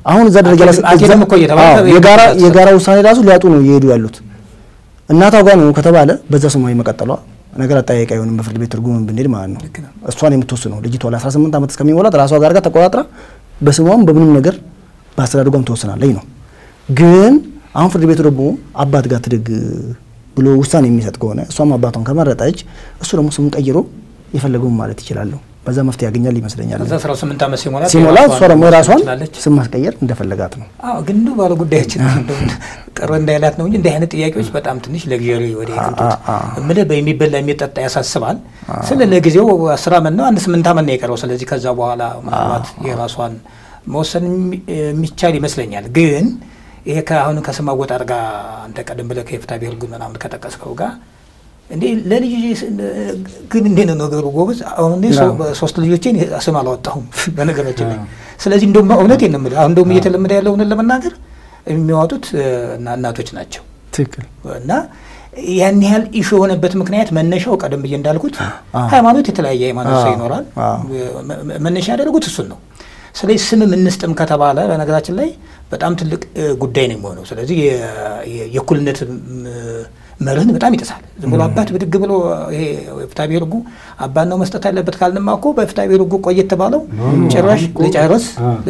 አሁን እዛ ደረጃ የጋራ ውሳኔ ራሱ ሊያጡ ነው እየሄዱ ያሉት። እናቷ ጋር ነው ከተባለ በዛ ስሟ መቀጠሏ ነገር አጠያያቂ አይሆንም። በፍርድ ቤት ትርጉም ብንሄድ ማለት ነው እሷን የምትወስነው ልጅቷ ለ18 ዓመት እስከሚሞላት ራሷ ጋር ተቆጣጥራ በስሟም በምንም ነገር በአስተዳደጓም ትወስናለች ነው። ግን አሁን ፍርድ ቤቱ ደግሞ አባት ጋር ትደግ ብሎ ውሳኔ የሚሰጥ ከሆነ እሷም አባቷን ከመረጠች እሱ ደግሞ ስሙን ቀይሮ የፈለገውን ማለት ይችላል። በዛ መፍትሄ ያገኛል ይመስለኛል። ከዛ 18 ዓመት ሲሞላ እሷ ደግሞ ራሷን ስም ማስቀየር እንደፈለጋት ነው። ግን ነው ባለ ጉዳያችን ቀረ እንዳይላት ነው እንጂ እንደ አይነት ጥያቄዎች በጣም ትንሽ ለግየሪ ወደ ይከንቱት ምለ በሚበላ የሚጠጣ ያሳስባል። ስለ ለጊዜው 10 ዓመት ነው 8 ዓመት ነው የቀረው። ስለዚህ ከዛ በኋላ ማለት የራሷን መወሰን የሚቻል ይመስለኛል። ግን ይሄ ከአሁን ከስም አወጣጥ ጋር አንተ ቀደም ብለህ ከፍትሐ ብሔር ግን ምናምን ከጠቀስከው ጋር እንዴ ለልጅ ግን እንዴ ነው ነገሩ ጎበዝ። አሁን ሶስት ልጆቼን ስም አላወጣሁም በነገራችን ላይ። ስለዚህ እንደውም እውነቴን ነው የምልህ አሁን እንደውም እየተለመደ ያለው እውነት ለመናገር የሚያወጡት እናቶች ናቸው። ትክክል። እና ያን ያህል ኢሹ የሆነበት ምክንያት መነሻው ቀደም ብዬ እንዳልኩት ሃይማኖት የተለያየ ሃይማኖት ሰው ይኖራል። መነሻ ያደረጉት እሱን ነው። ስለዚህ ስም እንስጥም ከተባለ በነገራችን ላይ በጣም ትልቅ ጉዳይ ነው የሚሆነው። ስለዚህ የእኩልነት መርህን በጣም ይጥሳል። ዝም ብሎ አባት ብድግ ብሎ ይሄ ፍትሐ ብሔር ሕጉ አባት ነው መስጠት ያለበት ካልንማ እኮ በፍትሐ ብሔር ሕጉ ቆየት ተባለው ጭራሽ ልጨርስ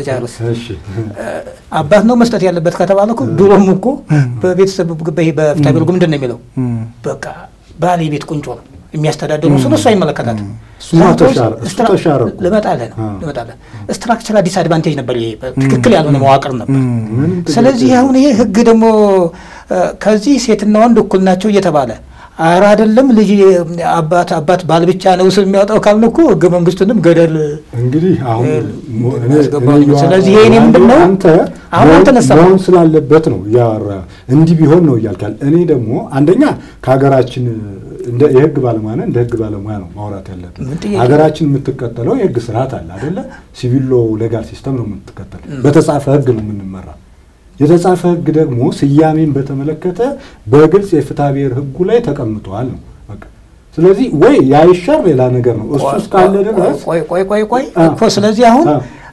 አባት ነው መስጠት ያለበት ከተባለ እኮ ድሮም እኮ በቤተሰብ በፍትሐ ብሔር ሕጉ ምንድን ነው የሚለው? በቃ ባል የቤት ቁንጮ ነው የሚያስተዳድሩ እሱ አይመለከታትም። ልመጣለህ ስትራክቸራል ዲስአድቫንቴጅ ነበር። ይሄ ትክክል ያልሆነ መዋቅር ነበር። ስለዚህ አሁን ይሄ ህግ ደግሞ ከዚህ ሴትና ወንድ እኩል ናቸው እየተባለ ኧረ አይደለም ልጅ አባት ባል ብቻ ነው ስም የሚያወጣው ካልን እኮ ህገ መንግስቱንም ገደል እንግዲህ አሁን ስለዚህ ይሄ ምንድነው አሁን ተነሳው ስላለበት ነው ያወራ እንዲህ ቢሆን ነው እያልካል። እኔ ደግሞ አንደኛ ከሀገራችን እንደ የህግ ባለሙያ ነን፣ እንደ ህግ ባለሙያ ነው ማውራት ያለብን። ሀገራችን የምትከተለው የህግ ስርዓት አለ አይደለ? ሲቪል ሎ ሌጋል ሲስተም ነው የምትከተለው። በተጻፈ ህግ ነው የምንመራው። የተጻፈ ህግ ደግሞ ስያሜን በተመለከተ በግልጽ የፍትሐ ብሔር ህጉ ላይ ተቀምጧል ነው በቃ። ስለዚህ ወይ ያይሻር ሌላ ነገር ነው እሱ እስካለ ድረስ ቆይ እኮ ስለዚህ አሁን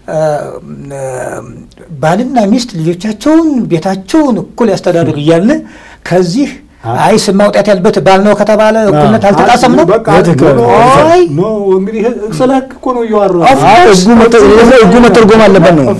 ባልና ሚስት ልጆቻቸውን ቤታቸውን እኩል ያስተዳድሩ እያለ ከዚህ አይ ስም ማውጣት ያለበት ባል ነው ከተባለ እኩልነት አልተጣሰም ነው። አይ ኖ እንግዲህ ስለክ እኮ ነው ያወራው። ህጉ መተርጎም አለበት ነው።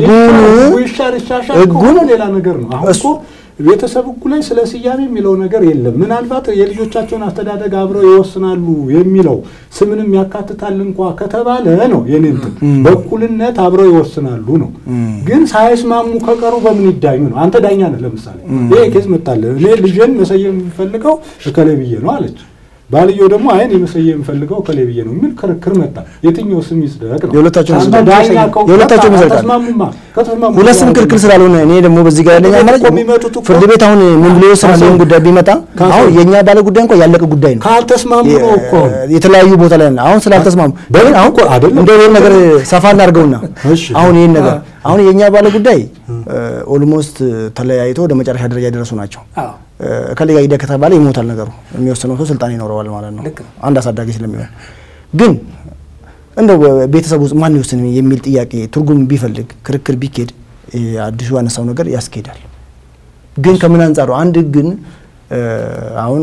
ህጉ ሌላ ነገር ነው። አሁን እኮ ቤተሰብ ህጉ ላይ ስለ ስያሜ የሚለው ነገር የለም። ምናልባት የልጆቻቸውን አስተዳደግ አብረው ይወስናሉ የሚለው ስምንም ያካትታል እንኳን ከተባለ ነው የኔንት በእኩልነት አብረው ይወስናሉ ነው። ግን ሳይስማሙ ከቀሩ በምን ይዳኙ ነው? አንተ ዳኛ ነህ። ለምሳሌ ይሄ ኬዝ መጣለ እኔ ልጄን መሰየም የምፈልገው እከሌ ብዬ ነው አለች። ባልየው ደግሞ አይን የመሰየም የምፈልገው እከሌ ብዬ ነው የሚል ክርክር መጣ። የትኛው ስም ይስደቅ ነው? የሁለታቸው ከተስማሙ ሁለት ስም ክርክር ስላልሆነ እኔ ደግሞ በዚህ ጋር ያለኝ ማለት ፍርድ ቤት አሁን ምን ብሎ ይወስናል? ይሄን ጉዳይ ቢመጣ አሁን የኛ ባለ ጉዳይ እንኳን ያለቀ ጉዳይ ነው። ካልተስማሙ ነው እኮ የተለያዩ ቦታ ላይ አሁን ስላልተስማሙ አሁን እንደው ይሄን ነገር ሰፋ እናድርገውና አሁን ይሄን ነገር አሁን የኛ ባለ ጉዳይ ኦልሞስት ተለያይቶ ወደ መጨረሻ ደረጃ የደረሱ ናቸው። ከሌላ ሂደ ከተባለ ይሞታል ነገሩ። የሚወስነው ሰው ስልጣን ይኖረዋል ማለት ነው አንድ አሳዳጊ ስለሚሆን። ግን እንደው ቤተሰብ ውስጥ ማን ይወስን የሚል ጥያቄ ትርጉም ቢፈልግ ክርክር ቢኬድ አዲሱ ያነሳው ነገር ያስኬዳል። ግን ከምን አንፃር አንድ ግን አሁን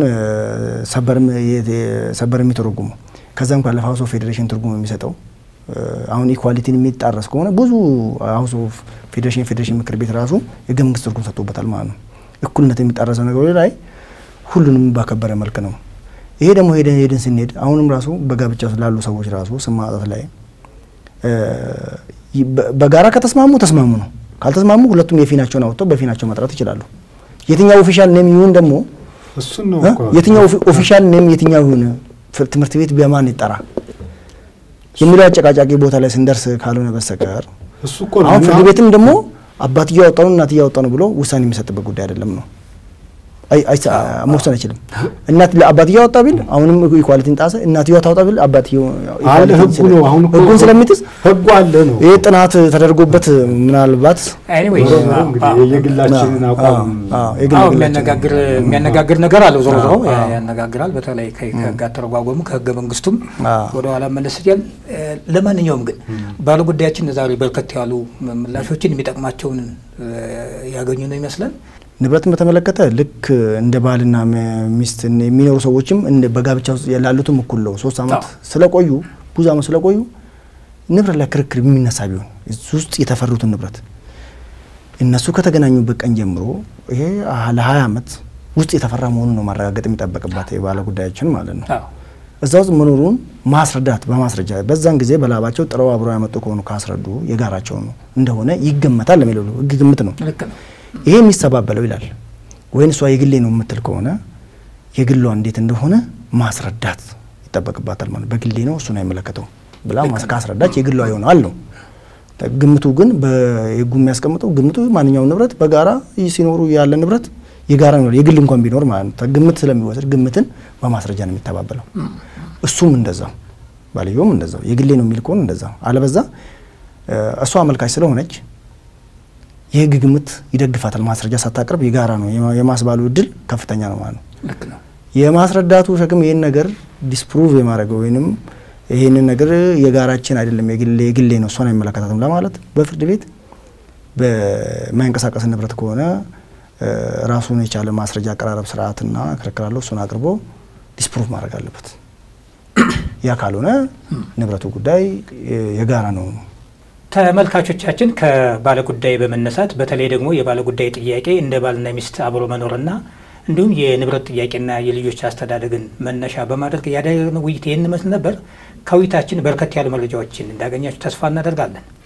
ሰበር የሚተረጉሙ ከዛም ካለፈ ሃውስ ኦፍ ፌዴሬሽን ትርጉም የሚሰጠው አሁን ኢኳሊቲን የሚጣረስ ከሆነ ብዙ ሃውስ ኦፍ ፌዴሬሽን ምክር ቤት ራሱ የህገ መንግስት ትርጉም ሰጥቶበታል ማለት ነው። እኩልነት የሚጣረሰ ነገር ላይ ሁሉንም ባከበረ መልክ ነው። ይሄ ደግሞ ሄደን ስንሄድ አሁንም ራሱ በጋብቻ ስላሉ ሰዎች ራሱ ስም ማውጣት ላይ በጋራ ከተስማሙ ተስማሙ ነው። ካልተስማሙ ሁለቱም የፊናቸውን አውጥተው በፊናቸው መጥራት ይችላሉ። የትኛው ኦፊሻል ኔም ይሁን ደግሞ እሱ ነው የትኛው ኦፊሻል ኔም የትኛው ይሁን ትምህርት ቤት በማን ይጠራ የሚለው አጨቃጫቂ ቦታ ላይ ስንደርስ ካልሆነ በስተቀር እሱ እኮ ነው አሁን ፍርድ ቤትም ደግሞ አባትየው ያወጣው እናትየው ያወጣው ብሎ ውሳኔ የሚሰጥበት ጉዳይ አይደለም ነው። መወሰን አይችልም። እናት ለአባትየው አወጣ ቢል አሁንም ኢኳሊቲን ጣሰ፣ እናትየው ታወጣ ቢል አባትየው አለ ህጉ ነው። አሁን ህጉን ስለሚጥስ ህጉ አለ ነው። ይሄ ጥናት ተደርጎበት ምናልባት ኤኒዌይስ የግላችንን አቋም የሚያነጋግር ነገር አለው። ዞሮ ዞሮ ያነጋግራል። በተለይ ከህግ አተረጓጎሙ ከህገ መንግስቱም ወደ ኋላ መለስ ይላል። ለማንኛውም ግን ባለጉዳያችን ዛሬ በርከት ያሉ ምላሾችን የሚጠቅማቸውን ያገኙ ነው ይመስላል። ንብረትን በተመለከተ ልክ እንደ ባልና ሚስት የሚኖሩ ሰዎችም በጋብቻ ውስጥ ያሉትም እኩል ነው። 3 አመት ስለቆዩ ብዙ አመት ስለቆዩ ንብረት ላይ ክርክር የሚነሳ ቢሆን ውስጥ የተፈሩትን ንብረት እነሱ ከተገናኙበት ቀን ጀምሮ ይሄ ለ20 አመት ውስጥ የተፈራ መሆኑን ነው ማረጋገጥ የሚጠበቅባት የባለ ጉዳያችን ማለት ነው። እዛው መኖሩን ማስረዳት በማስረጃ በዛን ጊዜ በላባቸው ጥረው አብረው ያመጡ ከሆኑ ካስረዱ የጋራቸው ነው እንደሆነ ይገመታል ለሚለው ህግ ግምት ነው። ይሄ የሚሰባበለው ይላል ወይን እሷ የግሌ ነው የምትል ከሆነ የግሏ እንዴት እንደሆነ ማስረዳት ይጠበቅባታል ማለት በግሌ ነው እሱ ነው የሚመለከተው ብላ ማስረዳች የግሏ ይሆናል ነው። ግምቱ ግን በህጉ የሚያስቀምጠው ግምቱ ማንኛውም ንብረት በጋራ ሲኖሩ ያለ ንብረት የጋራ ነው የግል እንኳን ቢኖር ማለት ነው። ግምት ስለሚወስድ ግምትን በማስረጃ ነው የሚተባበለው። እሱም እንደዛው ባልየውም እንደዛው የግሌ ነው የሚል ከሆነ እንደዛው አለበዛ እሷ አመልካች ስለሆነች የህግ ግምት ይደግፋታል። ማስረጃ ሳታቀርብ የጋራ ነው የማስባሉ እድል ከፍተኛ ነው ማለት ነው። ልክ ነው። የማስረዳቱ ሸክም ይሄን ነገር ዲስፕሩቭ የማድረገው ወይንም ይሄን ነገር የጋራችን አይደለም የግሌ ነው እሷን አይመለከታትም ለማለት በፍርድ ቤት በማይንቀሳቀስ ንብረት ከሆነ ራሱን የቻለ ማስረጃ አቀራረብ ስርዓትና ክርክር አለው። እሱን አቅርቦ ዲስፕሩቭ ማድረግ አለበት። ያ ካልሆነ ንብረቱ ጉዳይ የጋራ ነው። ተመልካቾቻችን ከባለጉዳይ በመነሳት በተለይ ደግሞ የባለጉዳይ ጥያቄ እንደ ባልና ሚስት አብሮ መኖርና እንዲሁም የንብረት ጥያቄና የልጆች አስተዳደግን መነሻ በማድረግ ያደረግነው ውይይት ይህን መስል ነበር። ከውይይታችን በርከት ያሉ መረጃዎችን እንዳገኛችሁ ተስፋ እናደርጋለን።